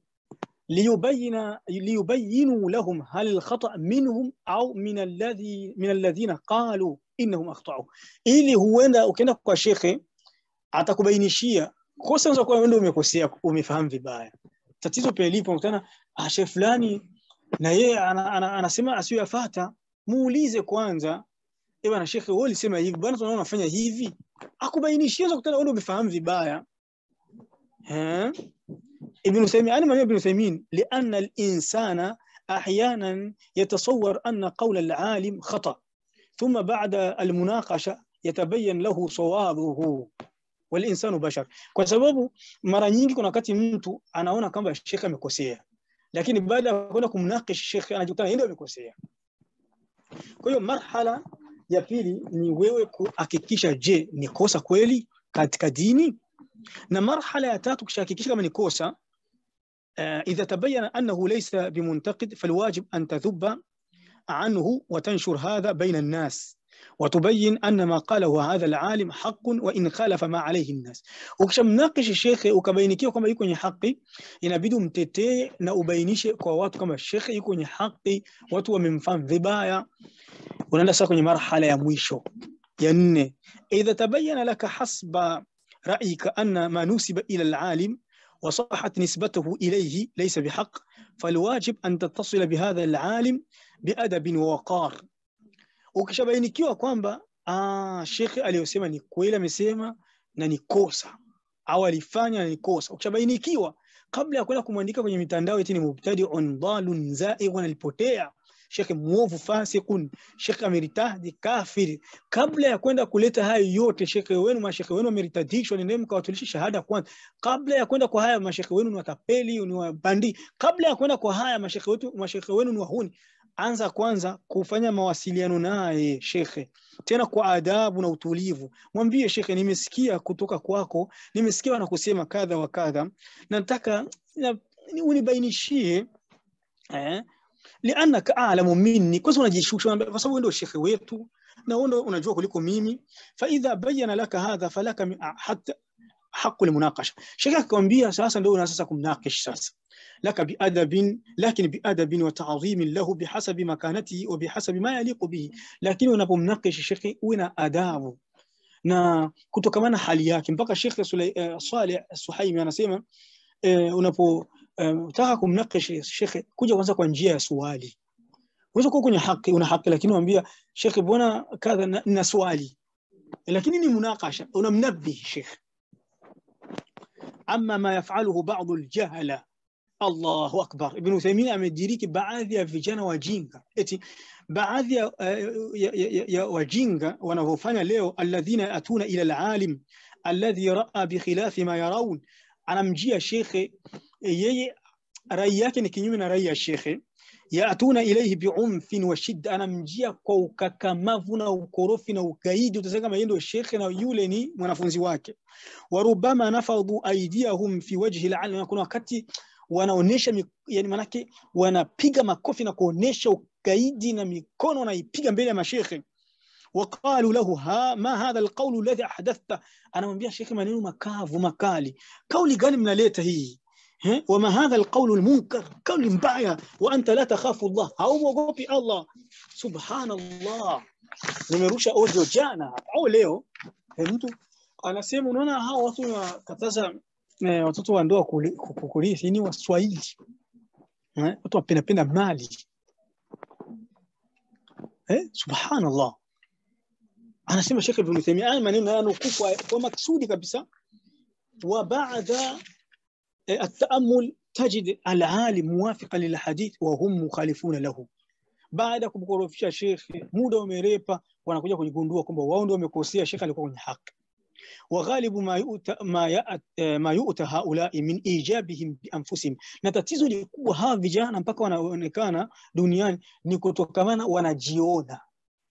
liyubayinu lahum hal al-khata' minhum au min alladhina qalu innahum akhta'u, ili huenda ukienda kwa shekhe atakubainishia kosa unaweza kuwa wewe umekosea, umefahamu vibaya. Tatizo pale lipo mkutana sheikh fulani na yeye anasema asiyoyafuata, muulize kwanza, bwana shekhe wewe ulisema hivi bwana, tunaona unafanya hivi, akubainishie kutana wewe umefahamu vibaya. ابن تيمية أنا من ابن تيمية لأن الإنسان أحيانا يتصور أن قول العالم خطأ ثم بعد المناقشة يتبين له صوابه والإنسان بشر. kwa sababu mara nyingi kuna wakati mtu anaona kama shekhe amekosea, lakini baada ya kwenda kumnakish shekhe anajikuta yeye ndio amekosea. Kwa hiyo marhala ya pili ni wewe kuhakikisha je ni kosa kweli katika dini, na marhala ya tatu kuhakikisha kama ni kosa إذا تبين أنه ليس بمنتقد فالواجب أن تذب عنه وتنشر هذا بين الناس وتبين أن ما قاله هذا العالم حق وإن خالف ما عليه الناس. ukisha mnakish shekhe ukabainikiwa kwamba yuko kwenye haki, inabidi umtetee na ubainishe kwa watu kama shekhe yuko kwenye haki, watu wamemfahamu vibaya. Unaenda sasa kwenye marhala ya mwisho ya 4, إذا تبين لك حسب رأيك أن ما نسب إلى العالم وصحت نسبته إليه ليس بحق فالواجب أن تتصل بهذا العالم بأدب ووقار. ukishabainikiwa kwamba shekhe aliyosema ni kweli amesema na ni kosa au alifanya na ni kosa, ukishabainikiwa kabla ya kwenda kumwandika kwenye mitandao eti ni mubtadi'un dhalun za'ighun, alipotea, shekhe muovu, fasikun, shekhe ameritadi, kafiri, kabla ya kwenda kuleta hayo yote shekhe wenu, mashekhe wenu ameritadishwa, nendeni mkawatulishe shahada kwanza. Kabla ya kwenda kwa haya mashekhe wenu ni watapeli, ni wabandi, kabla ya kwenda kwa haya mashekhe wenu ni wahuni, anza kwanza kufanya mawasiliano naye shekhe, tena kwa adabu na utulivu. Mwambie shekhe, nimesikia kutoka kwako, nimesikia wanakusema kadha wa kadha, nataka unibainishie lianaka a'lamu minni, kwa sababu unajishusha kwa sababu ndio shekhe wetu na wewe unajua kuliko mimi. Fa idha bayyana laka hadha falaka hatta haqqu almunaqasha. Shekhe akwambia sasa ndio unaanza sasa kumnakish sasa, laka biadabin, lakini biadabin wa ta'dhim lahu bihasabi makanatihi wa bihasabi ma yaliqu bihi. Lakini unapomnakish shekhe una adabu, na kutokamana hali yake. Mpaka Sheikh Saleh Suhaimi anasema unapotaka kumnakish Sheikh, kuja kwanza kwa njia ya swali. Unaweza kuwa kwenye haki, una haki, lakini unamwambia Sheikh, bwana kadha na swali, lakini ni munakasha, unamnabih Sheikh. Amma ma yafaluhu baadhi aljahala, Allahu akbar. Ibn Uthaymeen amediriki baadhi ya vijana wajinga, eti baadhi ya wajinga wanavyofanya leo, alladhina atuna ila alalim alladhi raa bikhilafi ma yarawun. Anamjia shekhe, yeye rai yake ni kinyume na rai ya shekhe. Yaatuna ilayhi bi'umfin wa shidda, anamjia kwa ukakamavu na ukorofi na ukaidi. Utasema kama yeye ndio shekhe na yule ni mwanafunzi wake. Warubama nafadhu aydiyahum fi wajhi al-alim, kuna wakati wanaonesha, yani manake wanapiga makofi na kuonesha ukaidi na mikono wanaipiga mbele ya mashekhe. Waqalu lahu ma hadha alqawl alladhi ahdathta, anamwambia shekhe maneno makavu makali, kauli gani mnaleta hii? Wama hadha alqawl almunkar, kauli mbaya, wa anta la takhafu Allah, hauogopi Allah. Subhanallah. Nimerusha audio jana au leo, mtu anasema unaona hao watu wakataza watoto wa ndoa kukulisi ni Waswahili, watu wapenda mali. Subhanallah. Anasema Sheikh Ibn Uthaymeen maneno yanukuu kwa maksudi kabisa. Wa ba'da at-ta'ammul tajid al-alim muwafiqan lil-hadith wa hum mukhalifuna lahu. Baada kumkorofisha Sheikh, muda umerepa, wanakuja kujigundua kwamba wao ndio wamekosea, Sheikh alikuwa kwenye haki. وغالب ما يؤتى هؤلاء من إيجابهم بأنفسهم. Na tatizo ni kuwa hawa vijana mpaka wanaonekana duniani ni kutokamana wanajiona.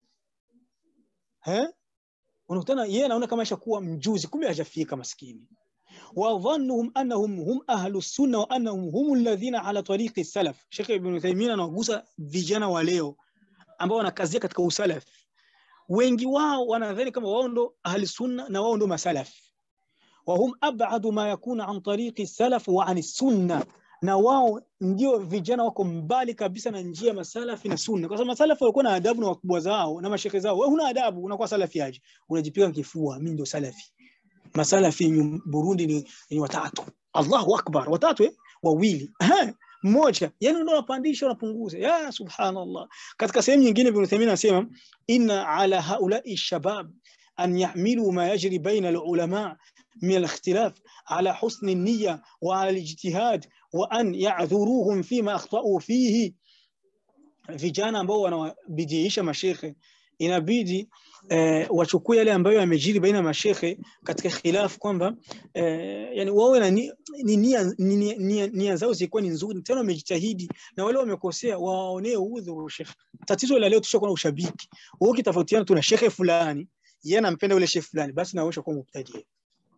Unakutana yeye anaona kama ashakuwa mjuzi, kumbe hajafika maskini. Wa dhannuhum annahum hum ahlus sunna wa annahum hum alladhina ala tariqi salaf. Sheikh Ibn Uthaymeen anagusa vijana wa leo ambao wanakazia katika usalaf. Wengi wao wanadhani kama wao ndo ahli sunna na wao ndo masalaf. Wa hum ab'adu ma yakuna an tariqi salaf wa an sunna, na wao ndio vijana wako mbali kabisa na njia masalafi na sunna. Kwa sababu masalafi walikuwa na adabu na wakubwa zao na mashekhe zao. Wewe huna adabu, unakuwa salafi aje? Unajipiga kifua, mimi ndio salafi. Masalafi Burundi ni watatu. Allahu akbar, watatu wawili. Mmoja, yani ndio unapandisha unapunguza. Ya subhanallah. Katika sehemu nyingine Ibn Uthaymeen anasema inna ala haula'i shabab an yahmilu ma yajri baina al-ulama min al-ikhtilaf ala husn an-niyya wa ala al-ijtihad wa an ya'dhuruhum fima akhta'u fihi. Vijana ambao wanabidiisha mashekhe inabidi wachukue yale ambayo yamejiri baina mashekhe katika khilaf, kwamba yani wao na nia zao zilikuwa ni nzuri, tena wamejitahidi, na wale wamekosea waonee udhuru shekhe. Tatizo la leo tushakuwa na ushabiki. Wao kitafautiana, tuna shekhe fulani yeye anampenda yule shekhe fulani, basi na wao kwa mubtadi.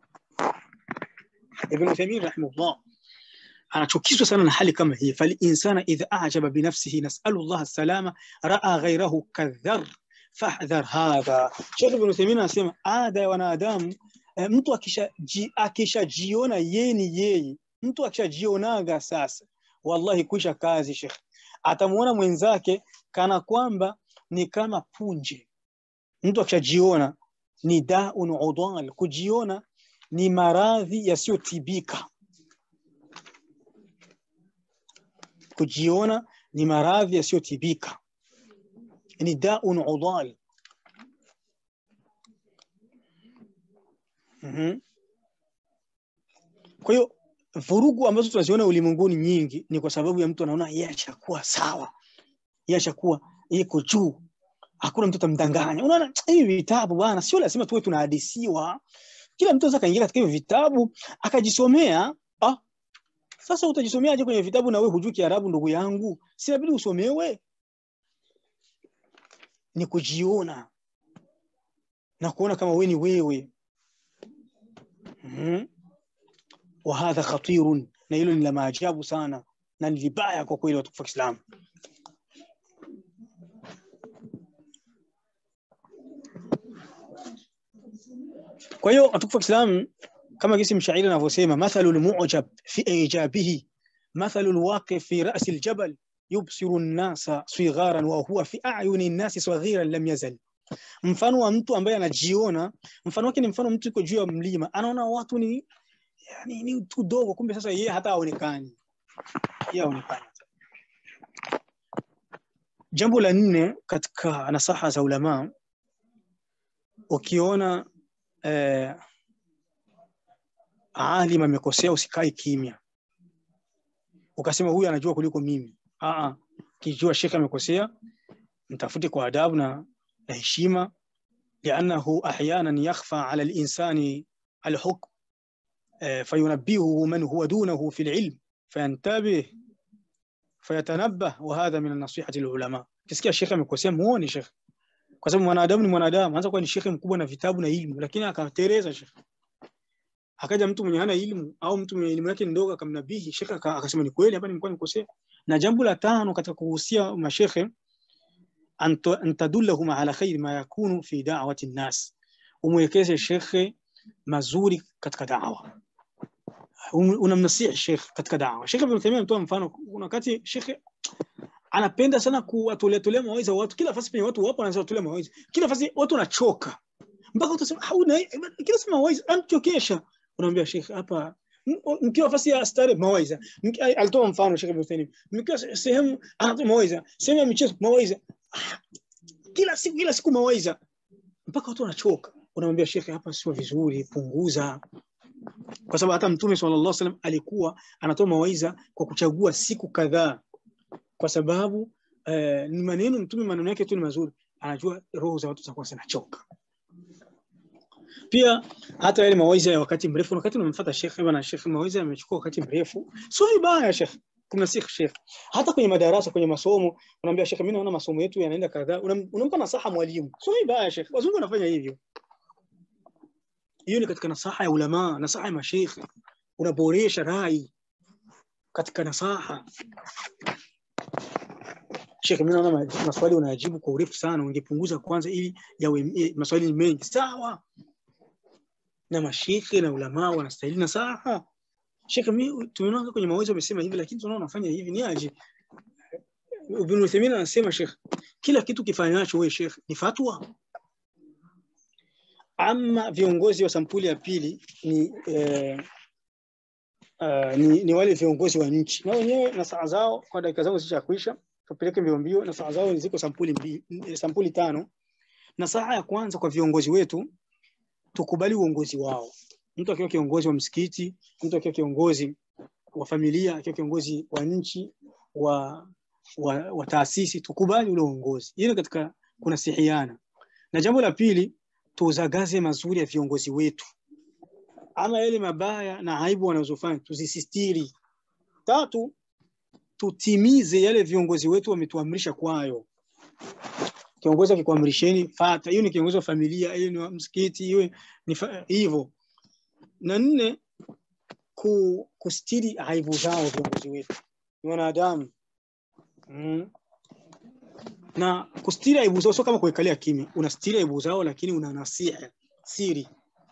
Ibn Uthaymeen rahimahullah anachukizwa sana na hali kama hii. Fal insana idha a'jaba bi nafsihi nas'alu Allah as-salama ra'a ghayrahu kadhar fahdhar hadha. Sheikh Ibn Uthaymeen anasema ada ya wanadamu, mtu akishajiona yeye ni yeye, mtu akishajionaga sasa, wallahi kuisha kazi Sheikh. Atamuona mwenzake kana kwamba ni kama punje. Mtu akishajiona ni da'un udal, kujiona ni maradhi yasiyotibika. Kujiona ni maradhi yasiyotibika, ni da'un udal. Kwa hiyo vurugu ambazo tunaziona ulimwenguni nyingi ni kwa sababu ya mtu anaona yeye ashakuwa sawa, yeye ashakuwa yuko juu, hakuna mtu atamdanganya. Unaona hivi vitabu bwana, sio lazima tuwe tunahadisiwa. Kila mtu anaweza kaingia katika hivi vitabu akajisomea. Sasa utajisomeaje kwenye vitabu na wewe hujui Kiarabu ndugu yangu? Si inabidi usomewe. Ni kujiona na kuona kama wewe ni wewe. Wa hadha khatirun, na hilo ni la maajabu sana na ni vibaya kwa kweli watu wa Islam. Kwa hiyo watu wa Islam, kama kisi mshairi anavyosema, mathalul mu'jab fi ijabihi mathalul waqif fi ra's aljabal yubsiru an-nasa sigharan wa huwa fi a'yuni an-nasi saghiran lam yazal. Mfano wa mtu ambaye anajiona, mfano wake ni mfano mtu yuko juu ya mlima, anaona watu ni yani ni tu dogo, kumbe sasa yeye hata haonekani. Yeye haonekani. Jambo la 4 katika nasaha za ulama, ukiona alim amekosea usikae kimya. Ukasema huyu anajua kuliko mimi. Kijua shekhi amekosea, mtafute kwa adabu na heshima, لأنه أحيانا يخفى على الإنسان الحكم فينبهه من هو دونه في العلم فينتبه فيتنبه، وهذا من النصيحة للعلماء. kisikia shekhi amekosea muone shekhi, kwa sababu mwanadamu ni mwanadamu. Anza kuwa ni shekhi mkubwa na vitabu na elimu, lakini akatereza shekhi. Akaja mtu mwenye hana elimu au mtu mwenye elimu yake ndogo akamnabihi shekhi, akasema ni kweli hapa nilikuwa nikosea. Na jambo la 5 katika kuhusia mashekhi, أن تدلهم على خير ما يكون في دعوة الناس. وموekeze shekhe mazuri katika da'wa. Unamnasihi shekhe katika da'wa. Shekhe Ibn Taymiyyah mtoa mfano, wakati shekhe anapenda sana kuwatolea mawaidha watu, kila nafasi penye watu wapo anaanza kutolea mawaidha. Kila nafasi watu wanachoka. Mpaka utasema hauna kila sema mawaidha anachokesha. Unamwambia shekhe hapa mkiwa nafasi ya stare mawaidha. Alitoa mfano Shekhe Ibn Taymiyyah. Mkiwa sehemu anatoa mawaidha, sehemu ya michezo mawaidha. Kila siku mawaidha mpaka watu wanachoka. Unamwambia shekhe hapa sio vizuri, punguza. Kwa sababu hata Mtume sallallahu alaihi wasallam alikuwa anatoa mawaidha kwa kuchagua siku kadhaa, kwa sababu ni maneno Mtume maneno yake tu ni mazuri, anajua roho za watu zitakuwa zinachoka. Pia hata yale mawaidha ya wakati mrefu, wakati unamfuata shekhe bwana, shekhe mawaidha yamechukua wakati mrefu, sio vibaya shekhe kumnasihi shekhe. Hata kwenye madarasa, kwenye masomo, unamwambia shekhe mimi naona masomo yetu yanaenda kadhaa, unampa nasaha mwalimu, sio vibaya shekhe. Wazungu wanafanya hivyo. Hiyo ni katika nasaha ya ulama, nasaha ya mashekhe. Unaboresha rai katika nasaha. Shekhe mimi naona maswali unajibu kwa urefu sana, ungepunguza kwanza ili yawe maswali ni mengi. Sawa. Na mashekhe na ulama wanastahili nasaha. Shekhe mimi tumeona kwenye mawaidha wamesema hivi, lakini tunaona unafanya hivi, ni aje? Ibn Uthaymeen anasema shekhe, kila kitu kifanyacho wewe shekhe ni fatwa. Ama viongozi wa sampuli ya pili ni wale viongozi wa nchi. Na wenyewe nasaha zao kwa dakika zangu zishakuisha, tupeleke mbio. Nasaha zao ziko sampuli 5. Nasaha ya kwanza kwa viongozi wetu, tukubali uongozi wao. Mtu akiwa kiongozi wa msikiti, mtu akiwa kiongozi wa familia, akiwa kiongozi wa nchi, wa taasisi, tukubali ule uongozi. Hilo katika kunasihiana. Na jambo la pili, tuzagaze mazuri ya viongozi wetu. Ama yale mabaya na aibu wanazofanya tuzisistiri. 3, tutimize yale viongozi wetu wametuamrisha kwayo. Kiongozi akikuamrisheni fuata, hiyo ni kiongozi wa familia, hiyo ni wa msikiti, hiyo ni hivyo. Na 4, kustiri aibu zao viongozi wetu. Ni wanadamu. Na kustiri aibu zao sio kama kuikalia kimya. Unastiri aibu zao lakini una nasiha siri.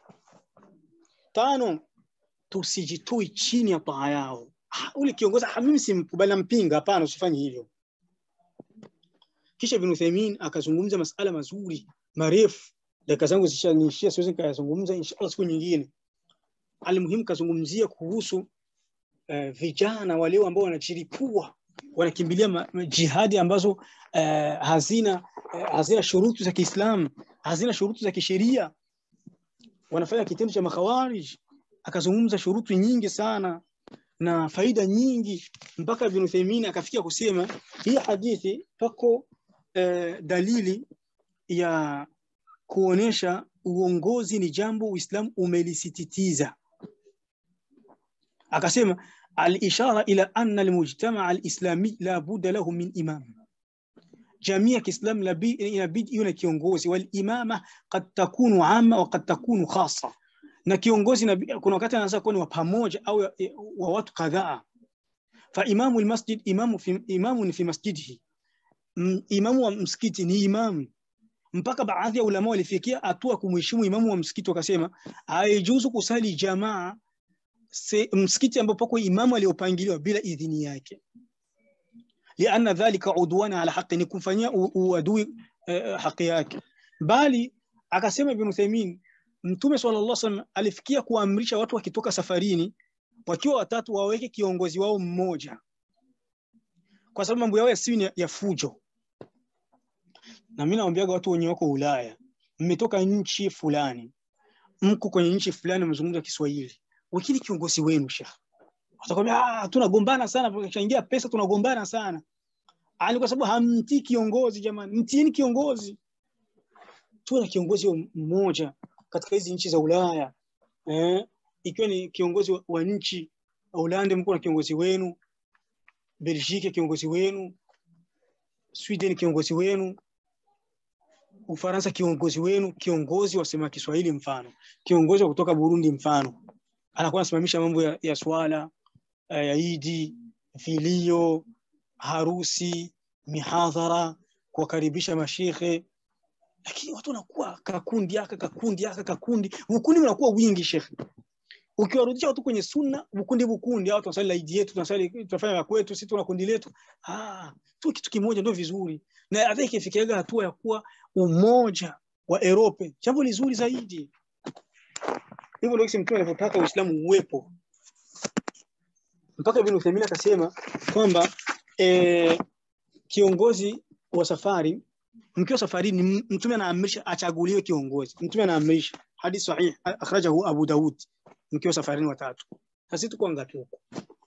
5, tusijitoi chini ya paa yao. Ule kiongozi mimi simkubali mpinga, hapana, usifanye hivyo. Kisha Ibn Uthaymeen akazungumza masala mazuri marefu. Dakika zangu zishanishia, siwezi nikayazungumza, inshallah siku nyingine. Alimuhimu kazungumzia kuhusu vijana wale ambao wanajiripua, wanakimbilia jihadi ambazo hazina shurutu za Kiislamu, hazina shurutu za kisheria, wanafanya kitendo cha makhawarij. Akazungumza shurutu nyingi sana na faida nyingi, mpaka Ibn Uthaymeen akafikia kusema hii hadithi pako dalili ya kuonesha uongozi ni jambo Uislamu umelisititiza. Akasema al-ishara ila anna al-mujtama' al-islami la budda lahu min imam. Jamii ya Kiislamu inabidi iwe na kiongozi, wal imama qad takunu amma wa qad takunu khassa. Na kiongozi kuna wakati anaweza kuwa ni wa pamoja au wa watu kadhaa. Fa imamu al-masjid imamun fi masjidihi. Imamu wa msikiti ni imamu. Mpaka baadhi ya ulama walifikia hatua kumheshimu imamu wa msikiti, wakasema haijuzu kusali jamaa msikiti ambapo kwa imamu aliyopangiliwa bila idhini yake, lianna dhalika udwana ala haqqi, ni kumfanyia uadui haki yake. bali akasema Ibn Uthaymeen, Mtume sallallahu alaihi wasallam alifikia kuamrisha watu wakitoka safarini wakiwa watatu waweke kiongozi wao mmoja, kwa sababu mambo yao yasiwe ya fujo. Na mimi naambiaga watu wenye wako Ulaya, mmetoka nchi fulani, mko kwenye nchi fulani mzungumza Kiswahili, wakili kiongozi wenu Sheikh, watakwambia tunagombana sana, tukichangia pesa tunagombana sana. Ani kwa sababu hamtii kiongozi. Jamani, mtieni kiongozi. Tuna kiongozi mmoja katika hizi nchi za Ulaya. Ikiwa ni kiongozi wa nchi Holland, mko na kiongozi wenu, Belgique kiongozi wenu, Sweden kiongozi wenu, Ufaransa kiongozi wenu, kiongozi wasema Kiswahili mfano, kiongozi wa kutoka Burundi mfano, anakuwa anasimamisha mambo ya swala, ya Idi, vilio, harusi, mihadhara, kuwakaribisha mashehe. Lakini watu wanakuwa kakundi, ukundi unakuwa wingi Sheikh. Ukiwarudisha watu kwenye sunna, ukundi au tunasali Idi yetu, tunafanya ya kwetu, sisi tuna kundi letu. Tu kitu kimoja ndio vizuri. Na hata ikifikia hatua ya kuwa umoja wa Europe, jambo lizuri zaidi. Hivyo ndio kisi Mtume alipotaka Uislamu uwepo. Mpaka Ibn Uthaymeen akasema kwamba kiongozi wa safari, mkiwa safarini, Mtume anaamrisha achaguliwe kiongozi. Mtume anaamrisha, hadithi sahih akhrajahu Abu Daud, mkiwa safarini watatu. Sisi tuko ngapi huko?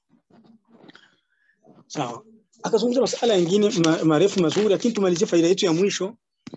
Sawa. Akazungumza masuala mengine marefu mazuri, lakini tumalizie faida yetu ya mwisho.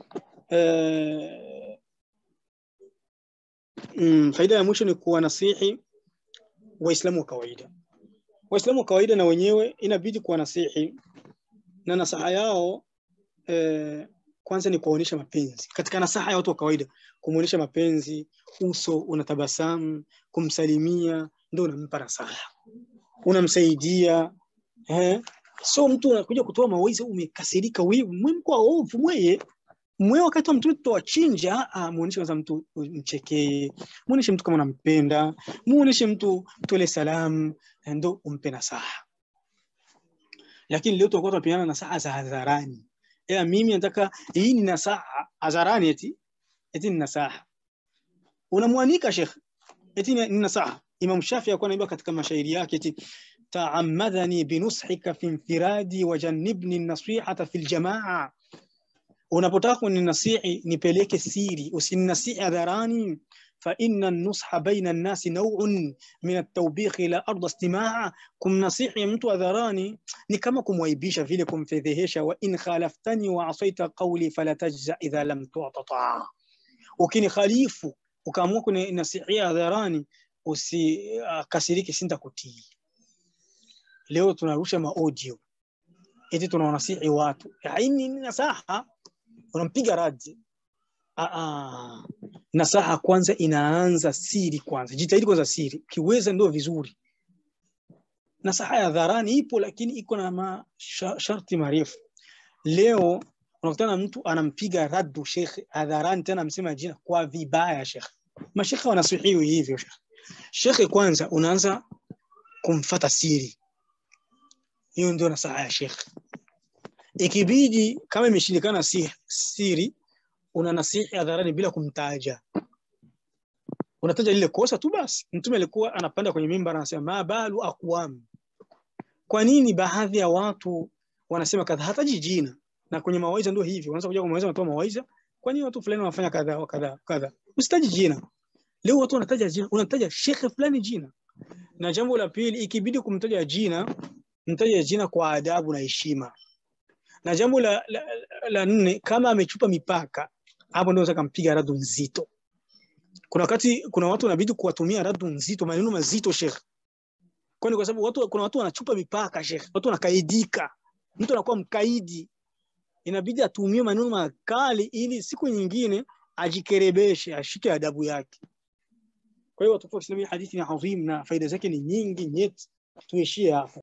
Faida ya mwisho ni kuwanasihi Waislamu wa kawaida. Waislamu wa kawaida na wenyewe inabidi kuwanasihi, na nasaha yao kwanza ni kuonyesha mapenzi. Katika nasaha ya watu wa kawaida, kumuonyesha mapenzi, uso unatabasamu, kumsalimia, ndio unampa nasaha, unamsaidia. So mtu anakuja kutoa mawaidha umekasirika, wewe mko ovu mwe wakati wa mtu tuwachinja, muoneshe kwanza mtu mchekee, muoneshe mtu kama unampenda, muoneshe mtu tole salamu, ndio umpe nasaha. Lakini leo tunakuwa tunapeana nasaha za hadharani. Mimi nataka hii ni nasaha hadharani, eti ni nasaha. Unamwanika Sheikh, eti ni nasaha. Imam Shafi alikuwa anaimba katika mashairi yake eti ta'ammadani binushika fi infiradi wa jannibni an-nasihata fil jamaa. Unapotaka kuninasihi nipeleke siri, usininasihi hadharani. fa inna an-nusha baina an-nasi naw'un min at-tawbikh ila arda istimaa. Kumnasihi mtu hadharani ni kama kumwaibisha vile, kumfedhehesha. wa in khalaftani wa asaita qawli fala tajza idha lam tu'tata. Ukini khalifu ukaamua kuninasihi hadharani, usikasiriki, sintakutii. Leo tunarusha audio eti tunawanasihi watu, haini nasaha, unampiga radi. Nasaha kwanza inaanza siri kwanza. Jitahidi kwanza siri, kiweza ndio vizuri. Nasaha ya hadharani ipo, lakini iko na masharti marefu. Leo unakutana mtu anampiga radu Sheikh hadharani, tena amsema jina kwa vibaya Sheikh. Mashekhe wanasihiwi hivyo Sheikh. Sheikh kwanza unaanza kumfuata siri. Hiyo ndio nasaha ya Sheikh. Ikibidi kama imeshindikana siri, unanasihi hadharani bila kumtaja. Unataja lile kosa tu basi. Mtume alikuwa anapanda kwenye mimbar anasema ma balu aqwam. Kwa nini baadhi ya watu wanasema kadha, hataji jina? Na kwenye mawaidha ndio hivyo. Unaanza kuja kwa mawaidha, unatoa mawaidha, kwa nini watu fulani wanafanya kadha wa kadha? Usitaji jina. Leo watu wanataja jina, unataja Sheikh fulani jina. Na jambo la pili, ikibidi kumtaja jina, mtaje jina kwa adabu na heshima. Na jambo la nne, kama amechupa mipaka, hapo ndio unaweza kumpiga radu nzito. Kuna watu wanabidi kuwatumia radu nzito, maneno mazito Sheikh. Kwani kwa sababu kuna watu wanachupa mipaka Sheikh, watu wanakaidika. Mtu anakuwa mkaidi, inabidi atumie maneno makali ili siku nyingine ajikerebeshe, ashike adabu yake. Kwa hiyo watu wa Islam, hadithi ni adhim na faida zake ni nyingi nyeti. Tuishie hapo.